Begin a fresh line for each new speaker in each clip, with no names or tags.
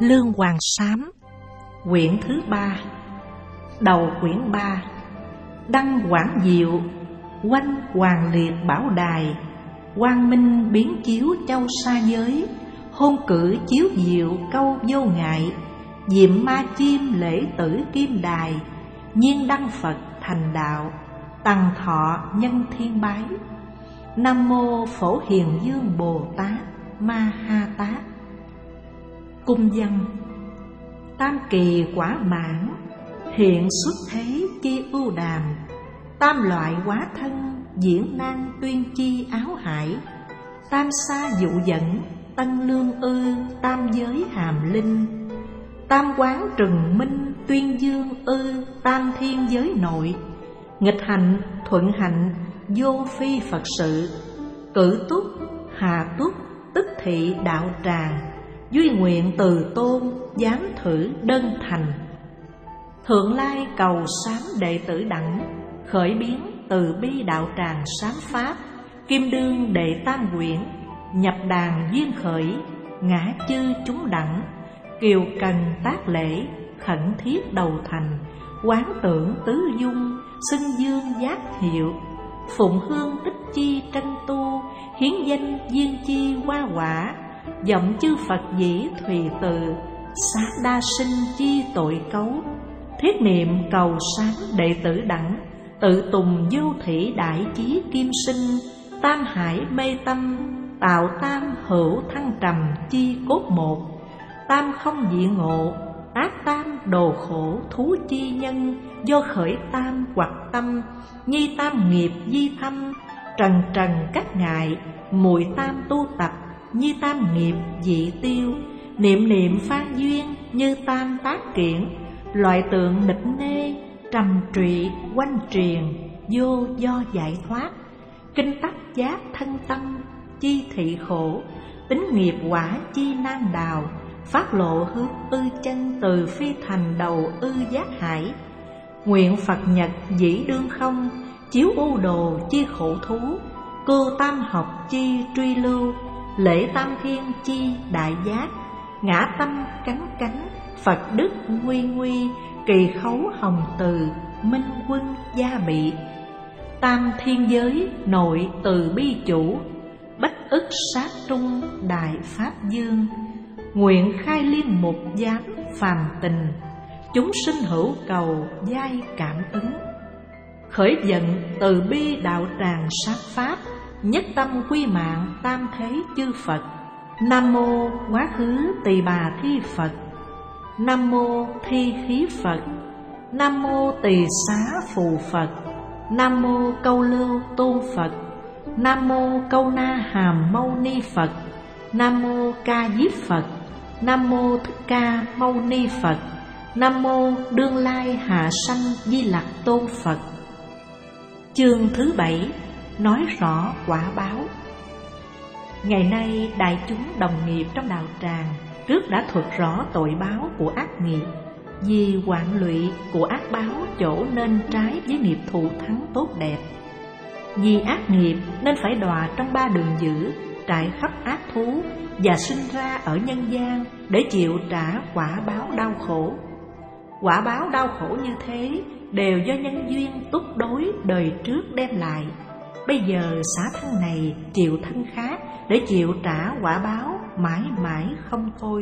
Lương Hoàng Sám, quyển thứ 3, đầu quyển 3. Đăng quảng diệu, quanh hoàng liệt bảo đài, quang minh biến chiếu châu xa giới, hôn cử chiếu diệu câu vô ngại, diệm ma chim lễ tử kim đài, nhiên đăng Phật thành đạo, tằng thọ nhân thiên bái. Nam mô Phổ Hiền Dương Bồ Tát Ma Ha Tát. Cung văn: tam kỳ quả mãn, hiện xuất thế chi ưu đàm, tam loại hóa thân diễn năng tuyên chi áo hải, tam sa dụ dẫn tân lương ư tam giới hàm linh, tam quán trừng minh tuyên dương ư tam thiên giới nội, nghịch hạnh thuận hạnh vô phi Phật sự, cử túc hà túc tức thị đạo tràng, duy nguyện từ tôn dám thử đơn thành. Thượng lai cầu sám đệ tử đẳng, khởi biến từ bi đạo tràng sám pháp, kim đương đệ tam quyển, nhập đàn duyên khởi, ngã chư chúng đẳng, kiều cần tác lễ, khẩn thiết đầu thành, quán tưởng tứ dung, xưng dương giác hiệu, phụng hương tích chi trân tu, hiến danh duyên chi hoa quả, vọng chư Phật dĩ thùy từ, xá đa sinh chi tội cấu, thiết niệm cầu sáng đệ tử đẳng, tự tùng vô thủy đại chí kim sinh, tam hải mê tâm, tạo tam hữu thăng trầm chi cốt một, tam không dị ngộ, ác tam đồ khổ thú chi nhân, do khởi tam hoặc tâm, nhi tam nghiệp di thâm, trần trần các ngại, mùi tam tu tập, như tam nghiệp dị tiêu, niệm niệm phan duyên như tam tác kiển, loại tượng nịch nê, trầm trụy quanh truyền, vô do giải thoát, kinh tắc giác thân tâm, chi thị khổ, tính nghiệp quả chi nan đào, phát lộ hướng ư chân từ phi thành đầu ư giác hải, nguyện Phật nhật dĩ đương không, chiếu u đồ chi khổ thú, cưu tam học chi truy lưu, lễ tam thiên chi đại giác, ngã tâm cánh cánh, Phật đức nguy nguy, kỳ khấu hồng từ, minh quân gia bị, tam thiên giới nội từ bi chủ, bách ức sát trung đại pháp dương, nguyện khai liên mục giám phàm tình, chúng sinh hữu cầu giai cảm ứng, khởi giận từ bi đạo tràng sát pháp, nhất tâm quy mạng tam thế chư Phật. Nam mô quá khứ tỳ bà thi Phật, nam mô thi khí Phật, nam mô tỳ xá phù Phật, nam mô câu lưu tôn Phật, nam mô câu na hàm mâu ni Phật, nam mô ca diếp Phật, nam mô thích ca mâu ni Phật, nam mô đương lai hạ sanh di lặc tôn Phật. Chương thứ 7 nói rõ quả báo. Ngày nay đại chúng đồng nghiệp trong đạo tràng trước đã thuật rõ tội báo của ác nghiệp, vì hoạn lụy của ác báo chỗ nên trái với nghiệp thù thắng tốt đẹp. Vì ác nghiệp nên phải đọa trong 3 đường dữ, trải khắp ác thú và sinh ra ở nhân gian để chịu trả quả báo đau khổ. Quả báo đau khổ như thế đều do nhân duyên túc đối đời trước đem lại. Bây giờ xả thân này chịu thân khác để chịu trả quả báo mãi mãi không thôi.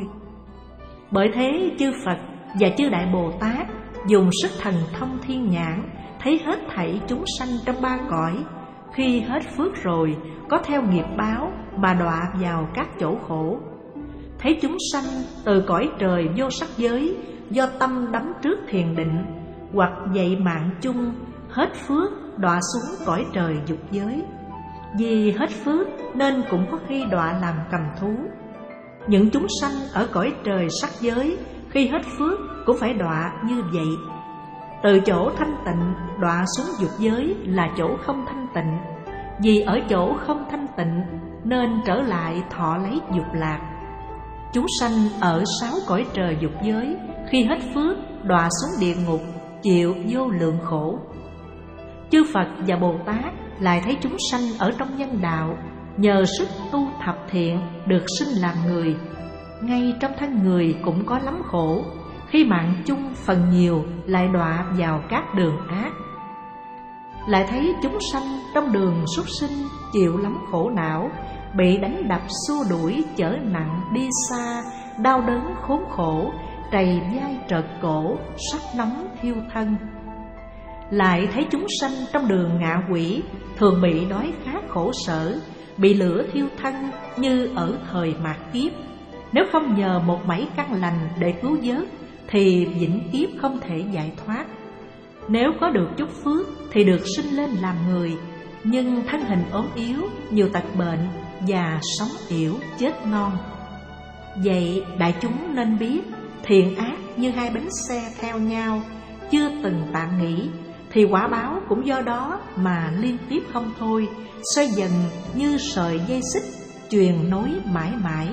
Bởi thế chư Phật và chư Đại Bồ Tát dùng sức thần thông thiên nhãn, thấy hết thảy chúng sanh trong 3 cõi. Khi hết phước rồi, có theo nghiệp báo mà đọa vào các chỗ khổ. Thấy chúng sanh từ cõi trời vô sắc giới, do tâm đắm trước thiền định, hoặc dậy mạng chung, hết phước đọa xuống cõi trời dục giới. Vì hết phước nên cũng có khi đọa làm cầm thú. Những chúng sanh ở cõi trời sắc giới, khi hết phước cũng phải đọa như vậy. Từ chỗ thanh tịnh đọa xuống dục giới là chỗ không thanh tịnh. Vì ở chỗ không thanh tịnh nên trở lại thọ lấy dục lạc. Chúng sanh ở 6 cõi trời dục giới, khi hết phước đọa xuống địa ngục, chịu vô lượng khổ. Chư Phật và Bồ Tát lại thấy chúng sanh ở trong nhân đạo, nhờ sức tu thập thiện được sinh làm người. ngay trong thân người cũng có lắm khổ, khi mạng chung phần nhiều lại đọa vào các đường ác. Lại thấy chúng sanh trong đường súc sinh chịu lắm khổ não, bị đánh đập xua đuổi chở nặng đi xa, đau đớn khốn khổ, trầy vai trợt cổ, sắc nóng thiêu thân. Lại thấy chúng sanh trong đường ngạ quỷ thường bị đói khát khổ sở, bị lửa thiêu thân như ở thời mạt kiếp. Nếu không nhờ một mảy căn lành để cứu vớt thì vĩnh kiếp không thể giải thoát. Nếu có được chút phước thì được sinh lên làm người, nhưng thân hình ốm yếu, nhiều tật bệnh và sống yểu chết non. Vậy đại chúng nên biết, thiện ác như hai bánh xe theo nhau, chưa từng tạm nghỉ, thì quả báo cũng do đó mà liên tiếp không thôi, xoay dần như sợi dây xích, truyền nối mãi mãi.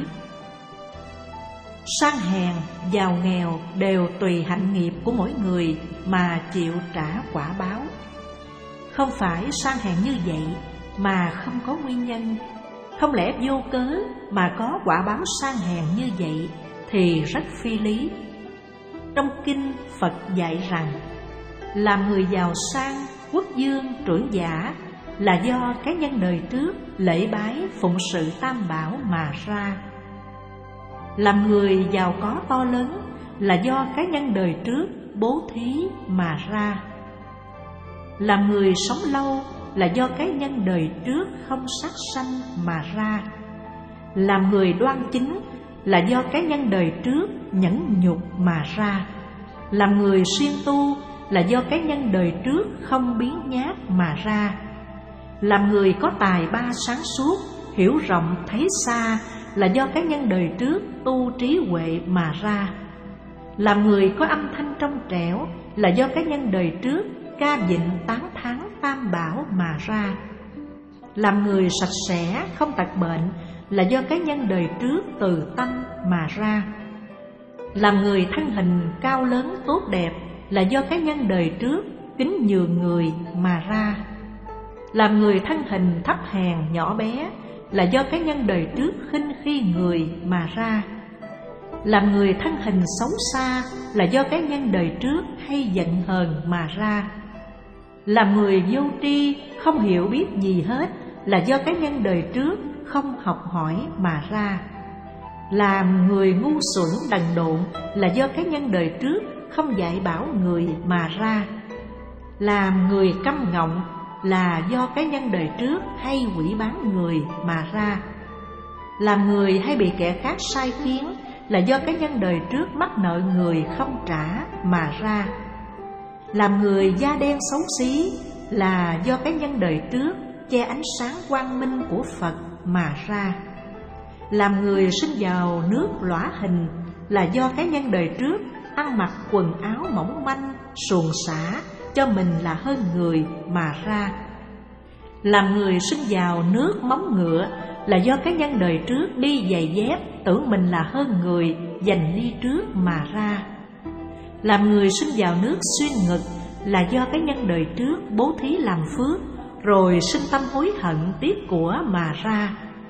Sang hèn, giàu nghèo đều tùy hạnh nghiệp của mỗi người mà chịu trả quả báo. Không phải sang hèn như vậy mà không có nguyên nhân, không lẽ vô cớ mà có quả báo sang hèn như vậy thì rất phi lý. Trong kinh Phật dạy rằng, làm người giàu sang, quốc dương, trưởng giả là do cái nhân đời trước lễ bái phụng sự tam bảo mà ra. Làm người giàu có to lớn là do cái nhân đời trước bố thí mà ra. Làm người sống lâu là do cái nhân đời trước không sát sanh mà ra. Làm người đoan chính là do cái nhân đời trước nhẫn nhục mà ra. Làm người siêng tu là do cái nhân đời trước không biến nhát mà ra. Làm người có tài ba sáng suốt, hiểu rộng thấy xa là do cái nhân đời trước tu trí huệ mà ra. Làm người có âm thanh trong trẻo là do cái nhân đời trước ca vịnh tán thán tam bảo mà ra. Làm người sạch sẽ không tật bệnh là do cái nhân đời trước từ tâm mà ra. Làm người thân hình cao lớn tốt đẹp là do cái nhân đời trước kính nhường người mà ra. Làm người thân hình thấp hèn nhỏ bé là do cái nhân đời trước khinh khi người mà ra. Làm người thân hình xấu xa là do cái nhân đời trước hay giận hờn mà ra. Làm người vô tri không hiểu biết gì hết là do cái nhân đời trước không học hỏi mà ra. Làm người ngu xuẩn đần độn là do cái nhân đời trước không dạy bảo người mà ra. Làm người câm ngọng là do cái nhân đời trước hay quỷ bán người mà ra. Làm người hay bị kẻ khác sai khiến là do cái nhân đời trước mắc nợ người không trả mà ra. Làm người da đen xấu xí là do cái nhân đời trước che ánh sáng quang minh của Phật mà ra. Làm người sinh vào nước lõa hình là do cái nhân đời trước ăn mặc quần áo mỏng manh, xuồng xả, cho mình là hơn người mà ra. Làm người sinh vào nước móng ngựa là do cái nhân đời trước đi giày dép, tưởng mình là hơn người, giành đi trước mà ra. Làm người sinh vào nước xuyên ngực là do cái nhân đời trước bố thí làm phước, rồi sinh tâm hối hận tiếc của mà ra.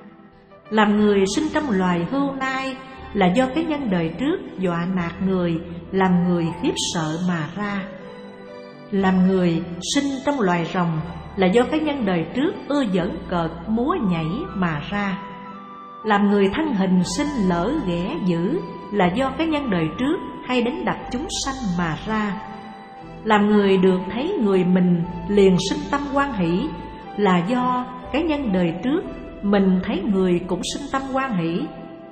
Làm người sinh trong loài hươu nai là do cái nhân đời trước dọa nạt người, làm người khiếp sợ mà ra. Làm người sinh trong loài rồng là do cái nhân đời trước ưa giỡn cợt múa nhảy mà ra. Làm người thân hình sinh lỡ ghẻ dữ là do cái nhân đời trước hay đánh đập chúng sanh mà ra. Làm người được thấy người mình liền sinh tâm hoan hỷ là do cái nhân đời trước mình thấy người cũng sinh tâm hoan hỷ.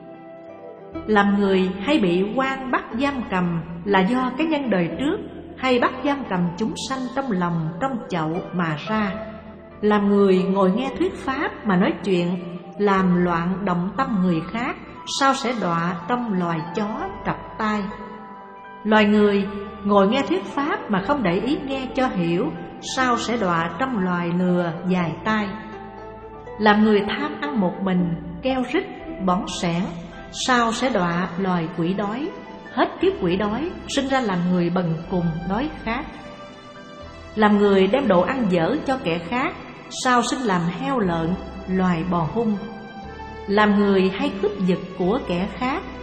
Làm người hay bị quan bắt giam cầm là do cái nhân đời trước hay bắt giam cầm chúng sanh trong lòng trong chậu mà ra. Làm người ngồi nghe thuyết pháp mà nói chuyện, làm loạn động tâm người khác, sao sẽ đọa trong loài chó trập tai. Loài người ngồi nghe thuyết pháp mà không để ý nghe cho hiểu, sao sẽ đọa trong loài lừa dài tai. Làm người tham ăn một mình, keo rít, bỏng sẻn, sao sẽ đọa loài quỷ đói. Hết kiếp quỷ đói, sinh ra làm người bần cùng đói khát. Làm người đem đồ ăn dở cho kẻ khác, sao sinh làm heo lợn, loài bò hung. Làm người hay cướp giật của kẻ khác,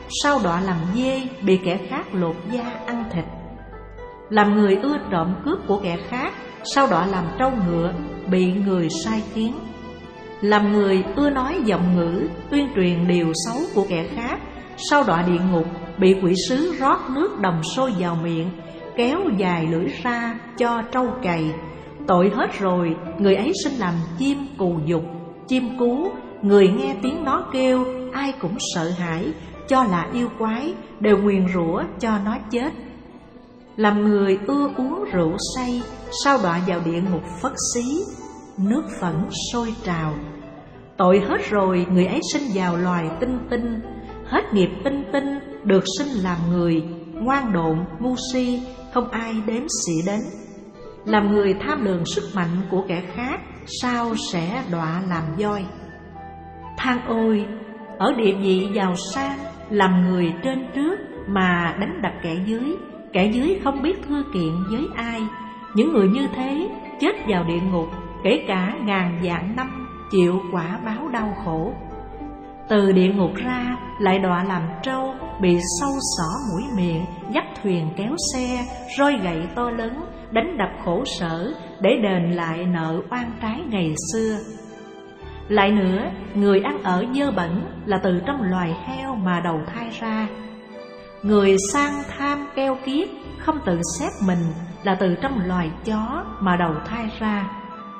sao đọa làm dê, bị kẻ khác lột da ăn thịt. Làm người ưa trộm cướp của kẻ khác, sao đọa làm trâu ngựa, bị người sai khiến. Làm người ưa nói giọng ngữ, tuyên truyền điều xấu của kẻ khác, sao đọa địa ngục, bị quỷ sứ rót nước đồng sôi vào miệng, kéo dài lưỡi ra cho trâu cày. Tội hết rồi, người ấy sinh làm chim cù dục, chim cú, người nghe tiếng nó kêu, ai cũng sợ hãi, cho là yêu quái, đều nguyền rủa cho nó chết. Làm người ưa uống rượu say, sao đọa vào địa ngục phất xí, nước phẫn sôi trào. Tội hết rồi, người ấy sinh vào loài tinh tinh, hết nghiệp tinh tinh, được sinh làm người, ngoan độn, ngu si, không ai đếm xỉa đến. Làm người tham lường sức mạnh của kẻ khác, sao sẽ đọa làm voi. Than ôi, ở địa vị giàu sang, làm người trên trước mà đánh đập kẻ dưới không biết thưa kiện với ai. Những người như thế chết vào địa ngục, kể cả ngàn vạn năm chịu quả báo đau khổ. Từ địa ngục ra lại đọa làm trâu, bị sâu xỏ mũi miệng, dắt thuyền kéo xe, roi gậy to lớn, đánh đập khổ sở để đền lại nợ oan trái ngày xưa. Lại nữa, người ăn ở dơ bẩn là từ trong loài heo mà đầu thai ra. Người sang tham keo kiết, không tự xét mình là từ trong loài chó mà đầu thai ra.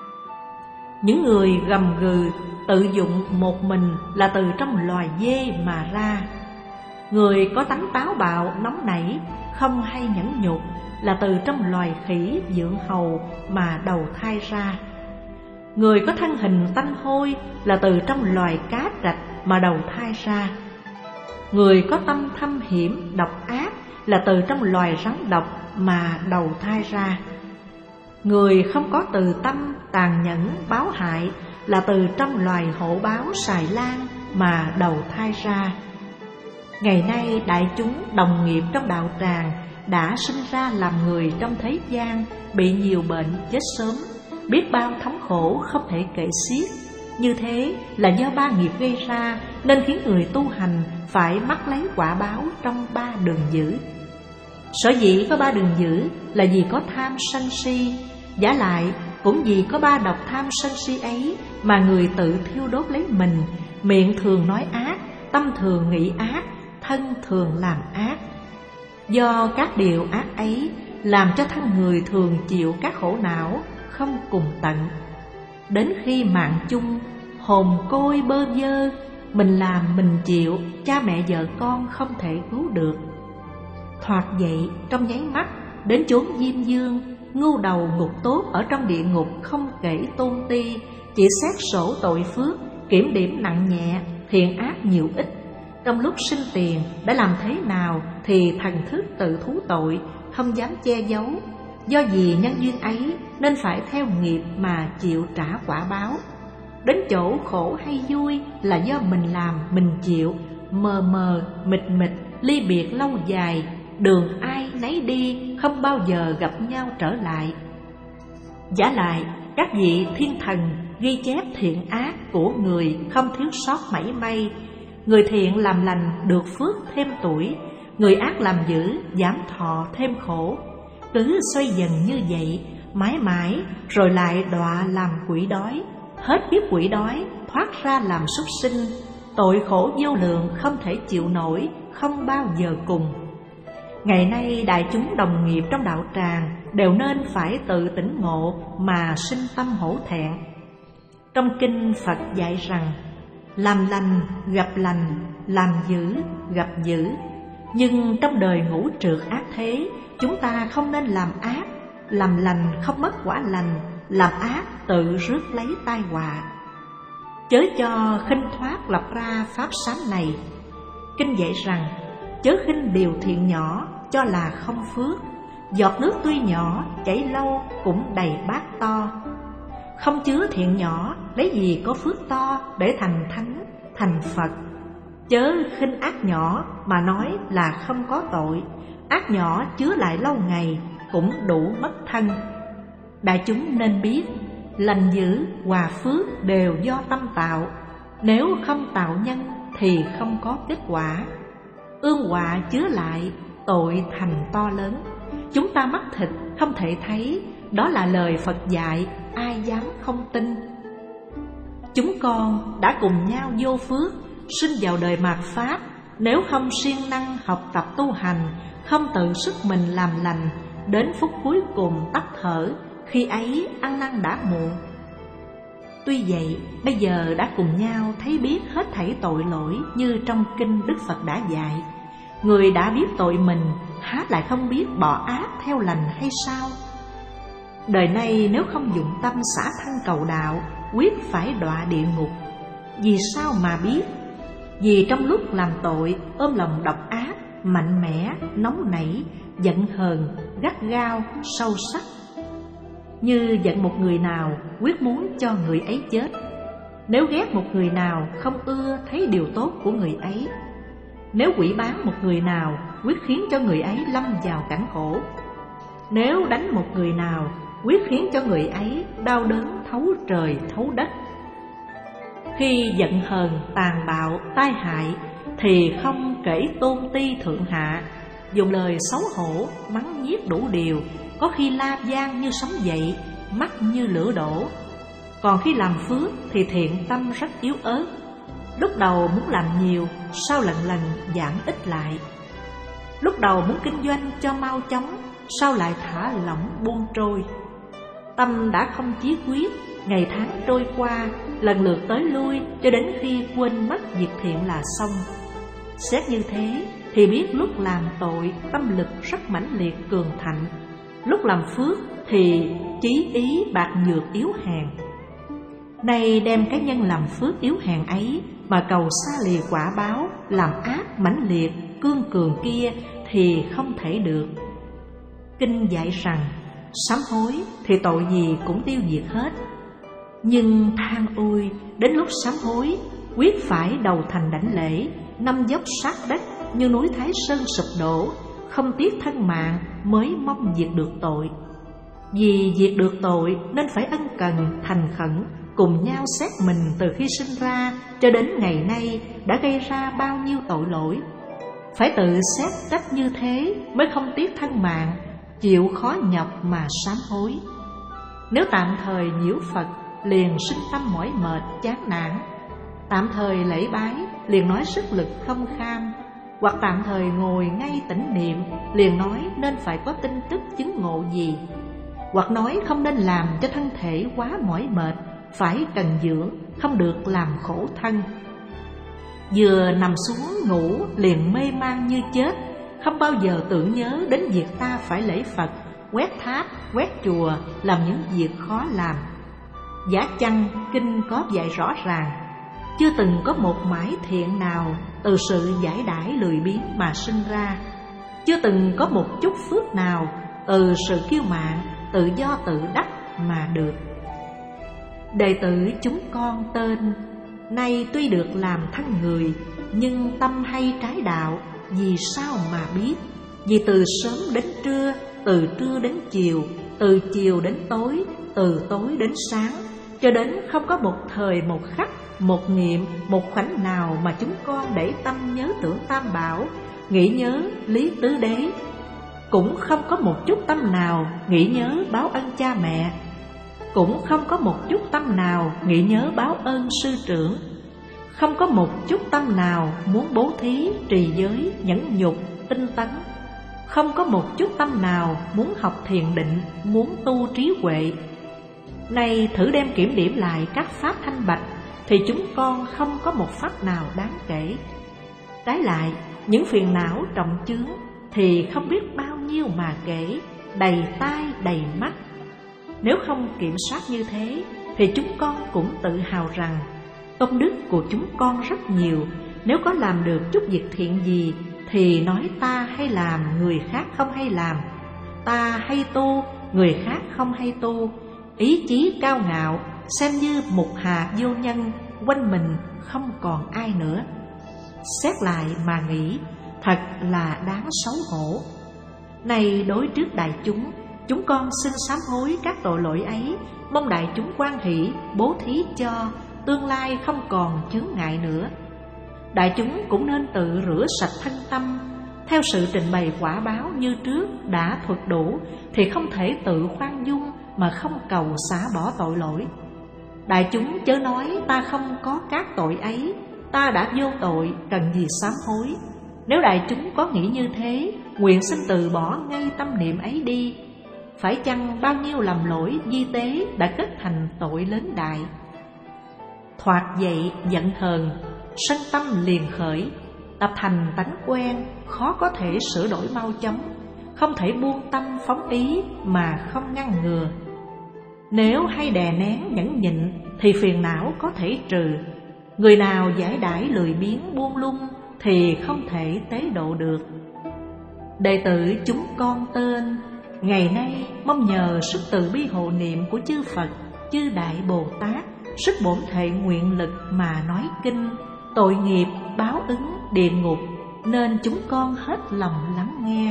Những người gầm gừ, tự dụng một mình là từ trong loài dê mà ra. Người có tánh táo bạo, nóng nảy, không hay nhẫn nhục là từ trong loài khỉ dưỡng hầu mà đầu thai ra. Người có thân hình tanh hôi là từ trong loài cá trạch mà đầu thai ra. Người có tâm thâm hiểm, độc ác là từ trong loài rắn độc mà đầu thai ra. Người không có từ tâm, tàn nhẫn, báo hại là từ trong loài hổ báo xài lang mà đầu thai ra. Ngày nay đại chúng đồng nghiệp trong đạo tràng đã sinh ra làm người trong thế gian, bị nhiều bệnh chết sớm, biết bao thống khổ không thể kể xiết. Như thế là do ba nghiệp gây ra, nên khiến người tu hành phải mắc lấy quả báo trong ba đường dữ. Sở dĩ có ba đường dữ là vì có tham sân si. Giả lại cũng vì có ba độc tham sân si ấy mà người tự thiêu đốt lấy mình, miệng thường nói ác, tâm thường nghĩ ác, thân thường làm ác. Do các điều ác ấy làm cho thân người thường chịu các khổ não không cùng tận. Đến khi mạng chung, hồn côi bơ vơ, mình làm mình chịu, cha mẹ vợ con không thể cứu được. Thoạt dậy trong nháy mắt, đến chốn diêm dương, ngưu đầu ngục tốt ở trong địa ngục không kể tôn ti, chỉ xét sổ tội phước, kiểm điểm nặng nhẹ, thiện ác nhiều ít. Trong lúc sinh tiền đã làm thế nào thì thần thức tự thú tội, không dám che giấu. Do vì nhân duyên ấy nên phải theo nghiệp mà chịu trả quả báo. Đến chỗ khổ hay vui là do mình làm mình chịu, mờ mờ mịt mịt, ly biệt lâu dài, đường ai nấy đi, không bao giờ gặp nhau trở lại. Giả lại các vị thiên thần ghi chép thiện ác của người không thiếu sót mảy may. Người thiện làm lành được phước thêm tuổi, người ác làm dữ giảm thọ thêm khổ. Cứ xoay dần như vậy mãi mãi, rồi lại đọa làm quỷ đói. Hết kiếp quỷ đói thoát ra làm súc sinh, tội khổ vô lượng không thể chịu nổi, không bao giờ cùng. Ngày nay đại chúng đồng nghiệp trong đạo tràng đều nên phải tự tỉnh ngộ mà sinh tâm hổ thẹn. Trong kinh Phật dạy rằng, làm lành gặp lành, làm dữ gặp dữ. Nhưng trong đời ngũ trược ác thế, chúng ta không nên làm ác. Làm lành không mất quả lành, làm ác tự rước lấy tai họa. Chớ cho khinh thoát lập ra pháp sáng này. Kinh dạy rằng, chớ khinh điều thiện nhỏ cho là không phước. Giọt nước tuy nhỏ chảy lâu cũng đầy bát to. Không chứa thiện nhỏ lấy gì có phước to để thành thánh, thành Phật. Chớ khinh ác nhỏ mà nói là không có tội. Ác nhỏ chứa lại lâu ngày cũng đủ mất thân. Đại chúng nên biết, lành dữ, hòa phước đều do tâm tạo. Nếu không tạo nhân thì không có kết quả. ương họa chứa lại, tội thành to lớn. Chúng ta mắt thịt không thể thấy, đó là lời Phật dạy, ai dám không tin. Chúng con đã cùng nhau vô phước, sinh vào đời mạt Pháp. Nếu không siêng năng học tập tu hành, không tự sức mình làm lành, đến phút cuối cùng tắt thở, khi ấy ăn năn đã muộn. Tuy vậy, bây giờ đã cùng nhau thấy biết hết thảy tội lỗi như trong kinh Đức Phật đã dạy. Người đã biết tội mình, há lại không biết bỏ ác theo lành hay sao? Đời này nếu không dụng tâm xả thân cầu đạo, quyết phải đọa địa ngục. Vì sao mà biết? Vì trong lúc làm tội, ôm lòng độc ác, mạnh mẽ, nóng nảy, giận hờn, gắt gao, sâu sắc. Như giận một người nào, quyết muốn cho người ấy chết. Nếu ghét một người nào, không ưa thấy điều tốt của người ấy. Nếu quỷ bán một người nào, quyết khiến cho người ấy lâm vào cảnh khổ. Nếu đánh một người nào, quyết khiến cho người ấy đau đớn thấu trời thấu đất. Khi giận hờn, tàn bạo, tai hại, thì không kể tôn ti thượng hạ, dùng lời xấu hổ, mắng nhiếc đủ điều, có khi la gian như sóng dậy, mắt như lửa đổ. Còn khi làm phước thì thiện tâm rất yếu ớt. Lúc đầu muốn làm nhiều, sau lần lần giảm ít lại. Lúc đầu muốn kinh doanh cho mau chóng, sau lại thả lỏng buông trôi. Tâm đã không chí quyết, ngày tháng trôi qua, lần lượt tới lui, cho đến khi quên mất việc thiện là xong. Xét như thế thì biết lúc làm tội, tâm lực rất mãnh liệt cường thạnh. Lúc làm phước thì chí ý bạc nhược yếu hèn. Nay đem cái nhân làm phước yếu hèn ấy mà cầu xa lìa quả báo, làm ác mãnh liệt, cương cường kia thì không thể được. Kinh dạy rằng, sám hối thì tội gì cũng tiêu diệt hết. Nhưng than ôi, đến lúc sám hối, quyết phải đầu thành đảnh lễ, năm dốc sát đất như núi Thái Sơn sụp đổ, không tiếc thân mạng mới mong diệt được tội. Vì diệt được tội nên phải ân cần, thành khẩn, cùng nhau xét mình từ khi sinh ra cho đến ngày nay đã gây ra bao nhiêu tội lỗi. Phải tự xét trách như thế mới không tiếc thân mạng, chịu khó nhọc mà sám hối. Nếu tạm thời nhiễu Phật, liền sinh tâm mỏi mệt, chán nản. Tạm thời lễ bái, liền nói sức lực không kham. Hoặc tạm thời ngồi ngay tĩnh niệm, liền nói nên phải có tin tức chứng ngộ gì. Hoặc nói không nên làm cho thân thể quá mỏi mệt, phải cần dưỡng, không được làm khổ thân. Vừa nằm xuống ngủ liền mê man như chết, không bao giờ tưởng nhớ đến việc ta phải lễ Phật, quét tháp, quét chùa, làm những việc khó làm. Giả chăng kinh có dạy rõ ràng, chưa từng có một mãi thiện nào từ sự giải đãi lười biếng mà sinh ra, chưa từng có một chút phước nào từ sự kiêu mạn, tự do tự đắc mà được. Đệ tử chúng con tên, nay tuy được làm thân người, nhưng tâm hay trái đạo, vì sao mà biết? Vì từ sớm đến trưa, từ trưa đến chiều, từ chiều đến tối, từ tối đến sáng, cho đến không có một thời một khắc, một niệm, một khoảnh nào mà chúng con để tâm nhớ tưởng Tam Bảo, nghĩ nhớ lý tứ đế. Cũng không có một chút tâm nào nghĩ nhớ báo ân cha mẹ, cũng không có một chút tâm nào nghĩ nhớ báo ơn sư trưởng, không có một chút tâm nào muốn bố thí, trì giới, nhẫn nhục, tinh tấn, không có một chút tâm nào muốn học thiền định, muốn tu trí huệ. Nay thử đem kiểm điểm lại các pháp thanh bạch, thì chúng con không có một pháp nào đáng kể. Trái lại, những phiền não trọng chướng thì không biết bao nhiêu mà kể, đầy tai đầy mắt. Nếu không kiểm soát như thế, thì chúng con cũng tự hào rằng công đức của chúng con rất nhiều. Nếu có làm được chút việc thiện gì, thì nói ta hay làm, người khác không hay làm. Ta hay tu, người khác không hay tu. Ý chí cao ngạo, xem như mục hà vô nhân, quanh mình không còn ai nữa. Xét lại mà nghĩ, thật là đáng xấu hổ. Này đối trước đại chúng con xin sám hối các tội lỗi ấy, mong đại chúng hoan hỷ, bố thí cho, tương lai không còn chướng ngại nữa. đại chúng cũng nên tự rửa sạch thân tâm. Theo sự trình bày quả báo như trước đã thuật đủ, thì không thể tự khoan dung mà không cầu xả bỏ tội lỗi. Đại chúng chớ nói ta không có các tội ấy, ta đã vô tội, cần gì sám hối. Nếu đại chúng có nghĩ như thế, nguyện xin từ bỏ ngay tâm niệm ấy đi. Phải chăng bao nhiêu lầm lỗi vi tế đã kết thành tội lớn đại? Thoạt dậy giận hờn, sân tâm liền khởi, tập thành tánh quen, khó có thể sửa đổi mau chóng, không thể buông tâm phóng ý mà không ngăn ngừa. Nếu hay đè nén nhẫn nhịn thì phiền não có thể trừ. Người nào giải đãi lười biếng buông lung thì không thể tế độ được. Đệ tử chúng con tên ngày nay mong nhờ sức từ bi hộ niệm của chư Phật, chư Đại Bồ Tát, sức bổn thệ nguyện lực mà nói kinh, tội nghiệp, báo ứng, địa ngục, nên chúng con hết lòng lắng nghe.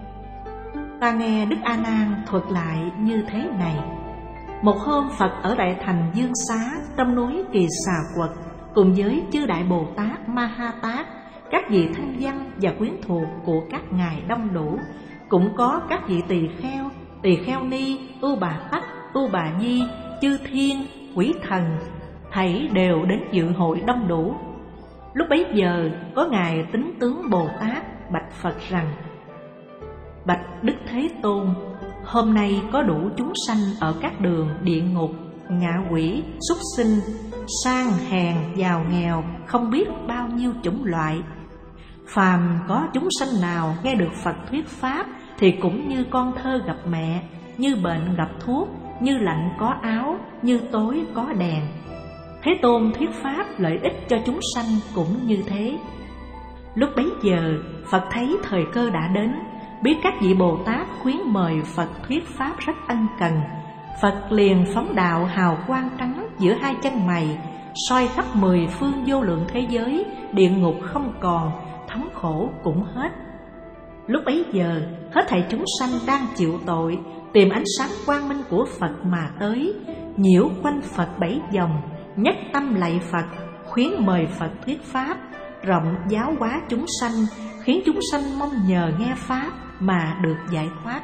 Ta nghe Đức A Nan thuật lại như thế này. Một hôm Phật ở Đại Thành Dương Xá trong núi Kỳ Xà Quật, cùng với chư Đại Bồ Tát Ma Ha Tát, các vị thanh văn và quyến thuộc của các ngài đông đủ, cũng có các vị tỳ kheo ni, ưu bà tắc, ưu bà nhi, chư thiên, quỷ thần, thảy đều đến dự hội đông đủ. Lúc bấy giờ có ngài Tính Tướng Bồ Tát bạch Phật rằng: Bạch Đức Thế Tôn, hôm nay có đủ chúng sanh ở các đường địa ngục, ngạ quỷ, súc sinh, sang hèn, giàu nghèo, không biết bao nhiêu chủng loại. Phàm có chúng sanh nào nghe được Phật thuyết pháp thì cũng như con thơ gặp mẹ, như bệnh gặp thuốc, như lạnh có áo, như tối có đèn. Thế Tôn thuyết pháp lợi ích cho chúng sanh cũng như thế. Lúc bấy giờ Phật thấy thời cơ đã đến, biết các vị Bồ Tát khuyến mời Phật thuyết pháp rất ân cần. Phật liền phóng đạo hào quang trắng giữa hai chân mày, soi khắp 10 phương vô lượng thế giới, địa ngục không còn, thống khổ cũng hết. Lúc bấy giờ hết thảy chúng sanh đang chịu tội, tìm ánh sáng quang minh của Phật mà tới, nhiễu quanh Phật 7 vòng, nhất tâm lạy Phật, khuyến mời Phật thuyết pháp, rộng giáo hóa chúng sanh, khiến chúng sanh mong nhờ nghe pháp mà được giải thoát.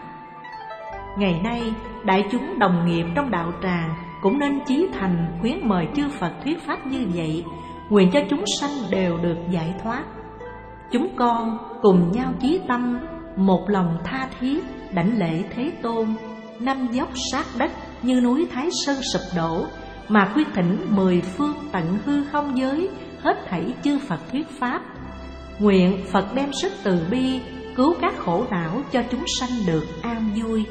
Ngày nay đại chúng đồng nghiệp trong đạo tràng cũng nên chí thành khuyến mời chư Phật thuyết pháp như vậy, nguyện cho chúng sanh đều được giải thoát. Chúng con cùng nhau chí tâm, một lòng tha thiết đảnh lễ Thế Tôn, năm dốc sát đất như núi Thái Sơn sụp đổ, mà khuyên thỉnh 10 phương tận hư không giới, hết thảy chư Phật thuyết pháp. Nguyện Phật đem sức từ bi cứu các khổ não cho chúng sanh được an vui.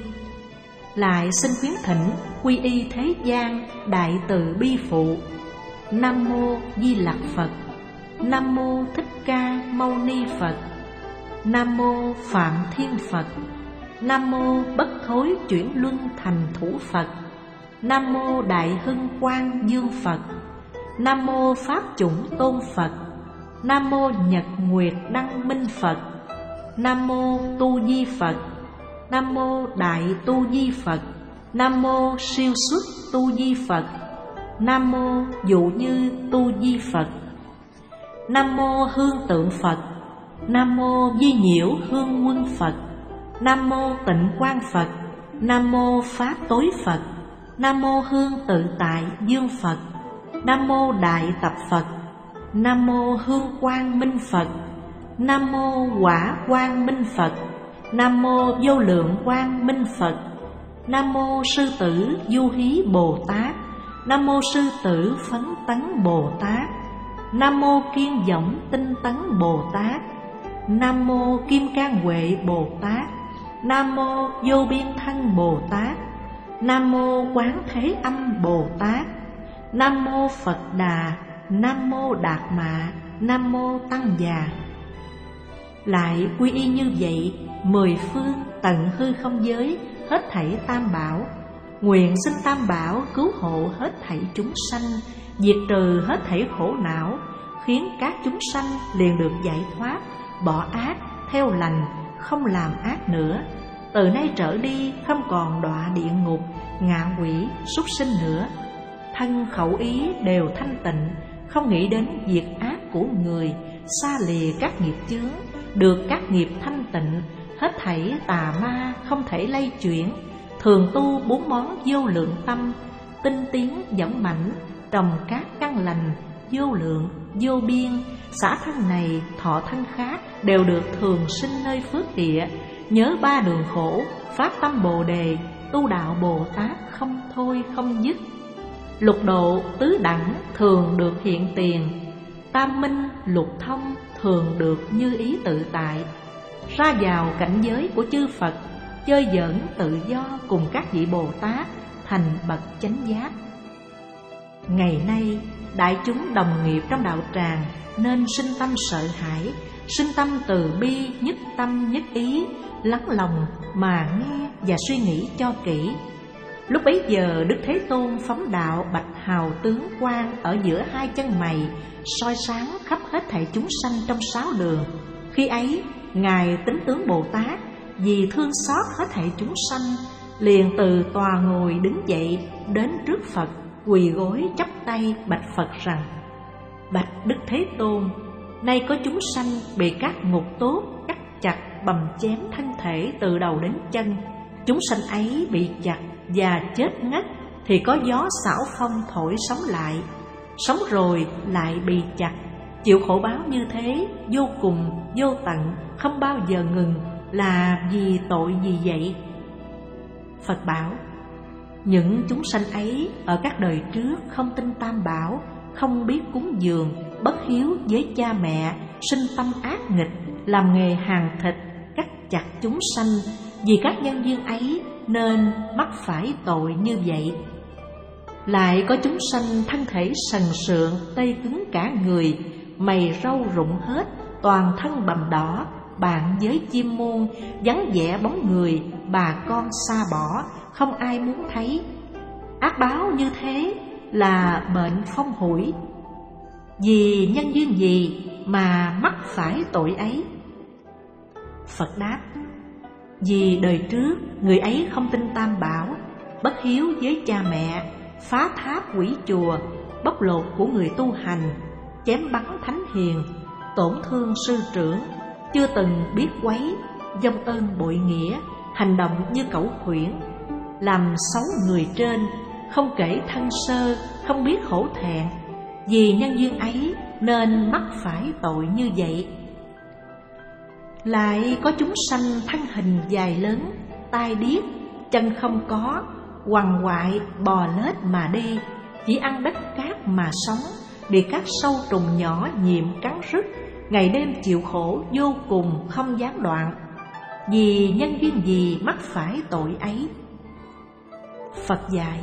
Lại xin khuyến thỉnh quy y thế gian đại từ bi phụ. Nam mô Di Lặc Phật. Nam mô Thích Ca Mâu Ni Phật. Nam mô Phạm Thiên Phật. Nam mô Bất Thối Chuyển Luân Thành Thủ Phật. Nam mô Đại Hưng Quang Dương Phật. Nam mô Pháp Chủng Tôn Phật. Nam mô Nhật Nguyệt Đăng Minh Phật. Nam mô Tu Di Phật. Nam mô Đại Tu Di Phật. Nam mô Siêu Xuất Tu Di Phật. Nam mô Dụ Như Tu Di Phật. Nam mô Hương Tượng Phật. Nam mô Di Nhiễu Hương Quân Phật. Nam mô Tịnh Quang Phật. Nam mô Pháp Tối Phật. Nam mô Hương Tự Tại Dương Phật. Nam mô Đại Tập Phật. Nam mô Hương Quang Minh Phật. Nam mô Quả Quang Minh Phật. Nam mô Vô Lượng Quang Minh Phật. Nam mô Sư Tử Du Hí Bồ Tát. Nam mô Sư Tử Phấn Tấn Bồ Tát. Nam mô Kiên Võng Tinh Tấn Bồ Tát. Nam mô Kim Cang Huệ Bồ Tát. Nam mô Vô Biên Thân Bồ Tát. Nam mô Quán Thế Âm Bồ Tát. Nam mô Phật Đà. Nam mô Đạt Mạ. Nam mô Tăng Già. Lại quy y như vậy 10 phương tận hư không giới, hết thảy tam bảo. Nguyện xin tam bảo cứu hộ hết thảy chúng sanh, diệt trừ hết thảy khổ não, khiến các chúng sanh liền được giải thoát, bỏ ác theo lành, không làm ác nữa. Từ nay trở đi không còn đọa địa ngục, ngạ quỷ, súc sinh nữa. Thân khẩu ý đều thanh tịnh, không nghĩ đến việc ác của người, xa lìa các nghiệp chướng, được các nghiệp thanh tịnh, hết thảy tà ma không thể lay chuyển. Thường tu 4 món vô lượng tâm, tinh tiến dũng mãnh, trồng các căn lành vô lượng vô biên, xả thân này thọ thân khác, đều được thường sinh nơi phước địa. Nhớ 3 đường khổ, phát tâm Bồ đề, tu đạo Bồ Tát không thôi không dứt. Lục độ tứ đẳng thường được hiện tiền, tam minh lục thông thường được như ý tự tại. Ra vào cảnh giới của chư Phật, chơi giỡn tự do cùng các vị Bồ Tát, thành bậc chánh giác. Ngày nay đại chúng đồng nghiệp trong đạo tràng nên sinh tâm sợ hãi, sinh tâm từ bi, nhất tâm nhất ý, lắng lòng mà nghe và suy nghĩ cho kỹ. Lúc bấy giờ Đức Thế Tôn phóng đạo bạch hào tướng quang ở giữa 2 chân mày, soi sáng khắp hết thảy chúng sanh trong 6 đường. Khi ấy Ngài Tính Tướng Bồ Tát vì thương xót hết thảy chúng sanh, liền từ tòa ngồi đứng dậy đến trước Phật, quỳ gối chắp tay bạch Phật rằng: Bạch Đức Thế Tôn, nay có chúng sanh bị các ngục tốt cắt chặt bầm chém thân thể từ đầu đến chân. Chúng sanh ấy bị chặt và chết ngất, thì có gió xảo phong thổi sống lại, sống rồi lại bị chặt. Chịu khổ báo như thế vô cùng vô tận, không bao giờ ngừng, là vì tội gì vậy? Phật bảo: những chúng sanh ấy ở các đời trước không tin Tam Bảo, không biết cúng dường, bất hiếu với cha mẹ, sinh tâm ác nghịch, làm nghề hàn thịt, cắt chặt chúng sanh. Vì các nhân duyên ấy nên mắc phải tội như vậy. Lại có chúng sanh thân thể sần sượng, tê cứng cả người, mày râu rụng hết, toàn thân bầm đỏ, bạn với chim muôn, vắng vẻ bóng người, bà con xa bỏ, không ai muốn thấy. Ác báo như thế là bệnh phong hủi. Vì nhân duyên gì mà mắc phải tội ấy? Phật đáp: vì đời trước người ấy không tin Tam Bảo, bất hiếu với cha mẹ, phá tháp hủy chùa, bóc lột của người tu hành, chém bắn thánh hiền, tổn thương sư trưởng, chưa từng biết quấy, vong ơn bội nghĩa, hành động như cẩu khuyển, làm xấu người trên, không kể thân sơ, không biết hổ thẹn. Vì nhân duyên ấy nên mắc phải tội như vậy. Lại có chúng sanh thân hình dài lớn, tai điếc, chân không có, quằn quại bò lết mà đi, chỉ ăn đất cát mà sống, bị các sâu trùng nhỏ nhiễm cắn rứt, ngày đêm chịu khổ vô cùng không gián đoạn. Vì nhân duyên gì mắc phải tội ấy? Phật dạy: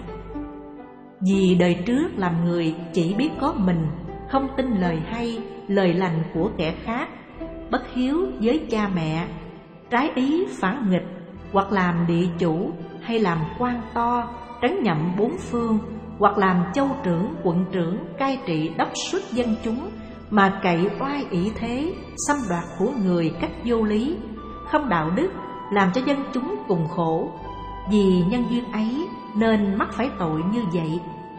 vì đời trước làm người chỉ biết có mình, không tin lời hay, lời lành của kẻ khác, bất hiếu với cha mẹ, trái ý phản nghịch, hoặc làm địa chủ, hay làm quan to, trấn nhậm 4 phương, hoặc làm châu trưởng, quận trưởng, cai trị đốc xuất dân chúng, mà cậy oai ỷ thế, xâm đoạt của người cách vô lý, không đạo đức, làm cho dân chúng cùng khổ. Vì nhân duyên ấy nên mắc phải tội như vậy.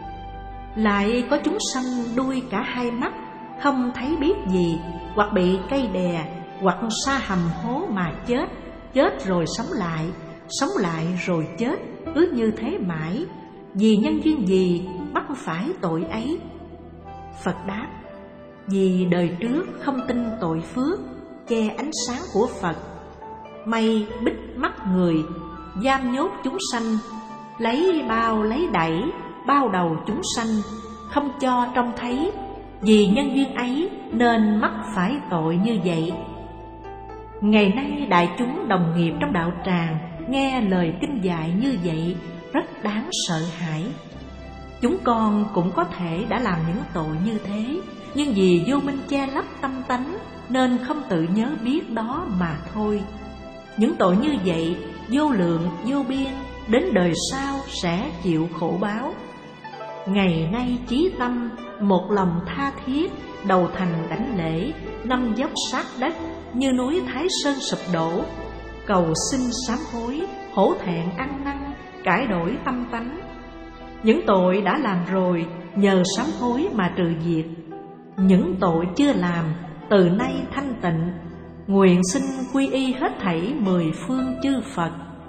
Lại có chúng sanh đuôi cả 2 mắt, không thấy biết gì, hoặc bị cây đè, hoặc sa hầm hố mà chết, chết rồi sống lại rồi chết, cứ như thế mãi. Vì nhân duyên gì mắc phải tội ấy? Phật đáp: vì đời trước không tin tội phước, che ánh sáng của Phật, mây bích mắt người, giam nhốt chúng sanh, lấy bao lấy đẩy, bao đầu chúng sanh, không cho trông thấy. Vì nhân duyên ấy nên mắc phải tội như vậy. Ngày nay đại chúng đồng nghiệp trong đạo tràng nghe lời kinh dạy như vậy rất đáng sợ hãi. Chúng con cũng có thể đã làm những tội như thế, nhưng vì vô minh che lấp tâm tánh nên không tự nhớ biết đó mà thôi. Những tội như vậy vô lượng vô biên, đến đời sau sẽ chịu khổ báo. Ngày nay chí tâm một lòng tha thiết, đầu thành đảnh lễ, năm dốc sát đất, như núi Thái Sơn sụp đổ, cầu xin sám hối, hổ thẹn ăn năn, cải đổi tâm tánh. Những tội đã làm rồi nhờ sám hối mà trừ diệt, những tội chưa làm từ nay thanh tịnh, nguyện xin quy y hết thảy 10 phương chư Phật.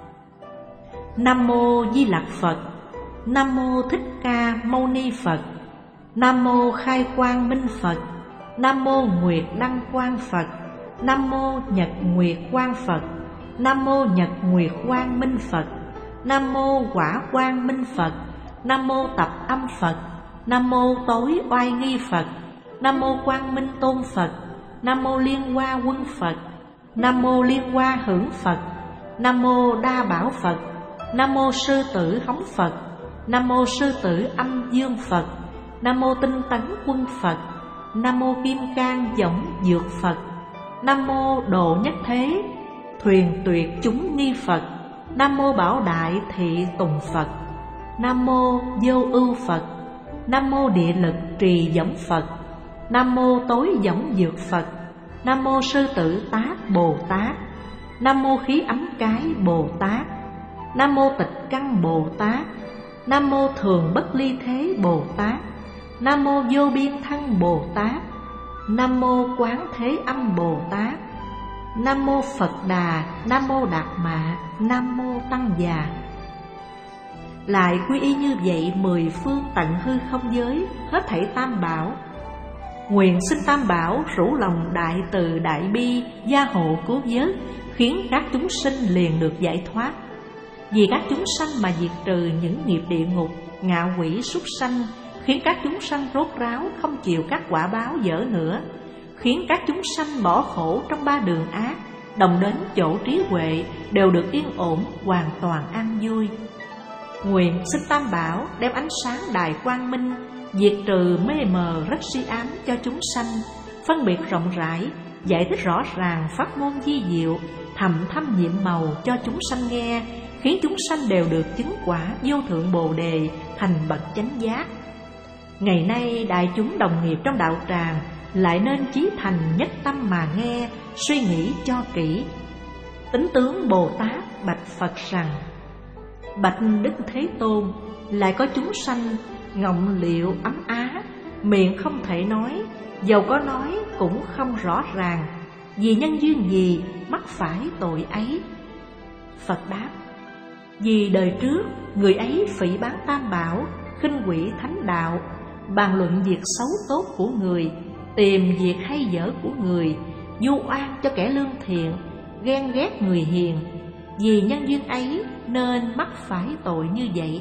Nam mô Di Lặc Phật. Nam mô Thích Ca Mâu Ni Phật. Nam mô Khai Quang Minh Phật. Nam mô Nguyệt Đăng Quang Phật. Nam mô Nhật Nguyệt Quang Phật. Nam mô Nhật Nguyệt Quang Minh Phật. Nam mô Quả Quang Minh Phật. Nam mô Tập Âm Phật. Nam mô Tối Oai Nghi Phật. Nam mô Quang Minh Tôn Phật. Nam mô Liên Hoa Quân Phật. Nam mô Liên Hoa Hưởng Phật. Nam mô Đa Bảo Phật. Nam mô Sư Tử Hống Phật. Nam mô Sư Tử Âm Dương Phật. Nam mô Tinh Tấn Quân Phật. Nam mô Kim Cang Võng Dược Phật. Nam mô Độ Nhất Thế Thuyền Tuyệt Chúng Nghi Phật. Nam mô Bảo Đại Thị Tùng Phật. Nam mô Vô Ưu Phật. Nam mô Địa Lực Trì Võng Phật. Nam mô Tối Võng Dược Phật. Nam mô Sư Tử Tác Bồ Tát. Nam mô Khí Ấm Cái Bồ Tát. Nam mô Tịch Căn Bồ Tát. Nam mô Thường Bất Ly Thế Bồ Tát. Nam mô Vô Biên Thân Bồ Tát. Nam mô Quán Thế Âm Bồ Tát. Nam mô Phật Đà. Nam mô Đạt Mạ. Nam mô Tăng Già. Lại quy y như vậy 10 phương tận hư không giới, hết thảy tam bảo. Nguyện xin tam bảo rủ lòng đại từ đại bi, gia hộ cứu vớt, khiến các chúng sinh liền được giải thoát. Vì các chúng sanh mà diệt trừ những nghiệp địa ngục, ngạ quỷ súc sanh, khiến các chúng sanh rốt ráo không chịu các quả báo dở nữa, khiến các chúng sanh bỏ khổ trong 3 đường ác, đồng đến chỗ trí huệ, đều được yên ổn, hoàn toàn an vui. Nguyện xin tam bảo đem ánh sáng đại quang minh, diệt trừ mê mờ rất si ám cho chúng sanh, phân biệt rộng rãi, giải thích rõ ràng pháp môn vi diệu, thầm thâm nhiệm màu cho chúng sanh nghe, khiến chúng sanh đều được chứng quả vô thượng bồ đề, thành bậc chánh giác. Ngày nay đại chúng đồng nghiệp trong đạo tràng lại nên chí thành nhất tâm mà nghe, suy nghĩ cho kỹ. Tính tướng Bồ Tát bạch Phật rằng: Bạch Đức Thế Tôn, lại có chúng sanh ngọng liệu ấm á, miệng không thể nói, dầu có nói cũng không rõ ràng, vì nhân duyên gì mắc phải tội ấy? Phật đáp: Vì đời trước người ấy phỉ báng tam bảo, khinh quỷ thánh đạo, bàn luận việc xấu tốt của người, tìm việc hay dở của người, vu oan cho kẻ lương thiện, ghen ghét người hiền. Vì nhân duyên ấy nên mắc phải tội như vậy.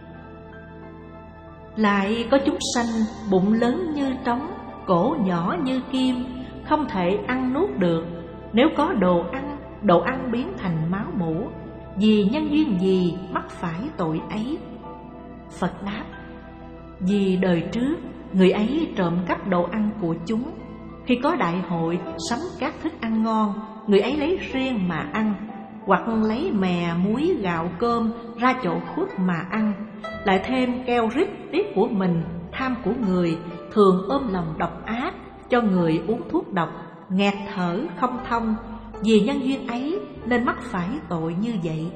Lại có chúng sanh bụng lớn như trống, cổ nhỏ như kim, không thể ăn nuốt được. Nếu có đồ ăn biến thành máu mủ. Vì nhân duyên gì mắc phải tội ấy? Phật đáp: Vì đời trước người ấy trộm cắp đồ ăn của chúng. Khi có đại hội sắm các thức ăn ngon, người ấy lấy riêng mà ăn, hoặc lấy mè, muối, gạo, cơm ra chỗ khuất mà ăn, lại thêm keo rít tiếc của mình, tham của người, thường ôm lòng độc ác, cho người uống thuốc độc, nghẹt thở không thông. Vì nhân duyên ấy nên mắc phải tội như vậy.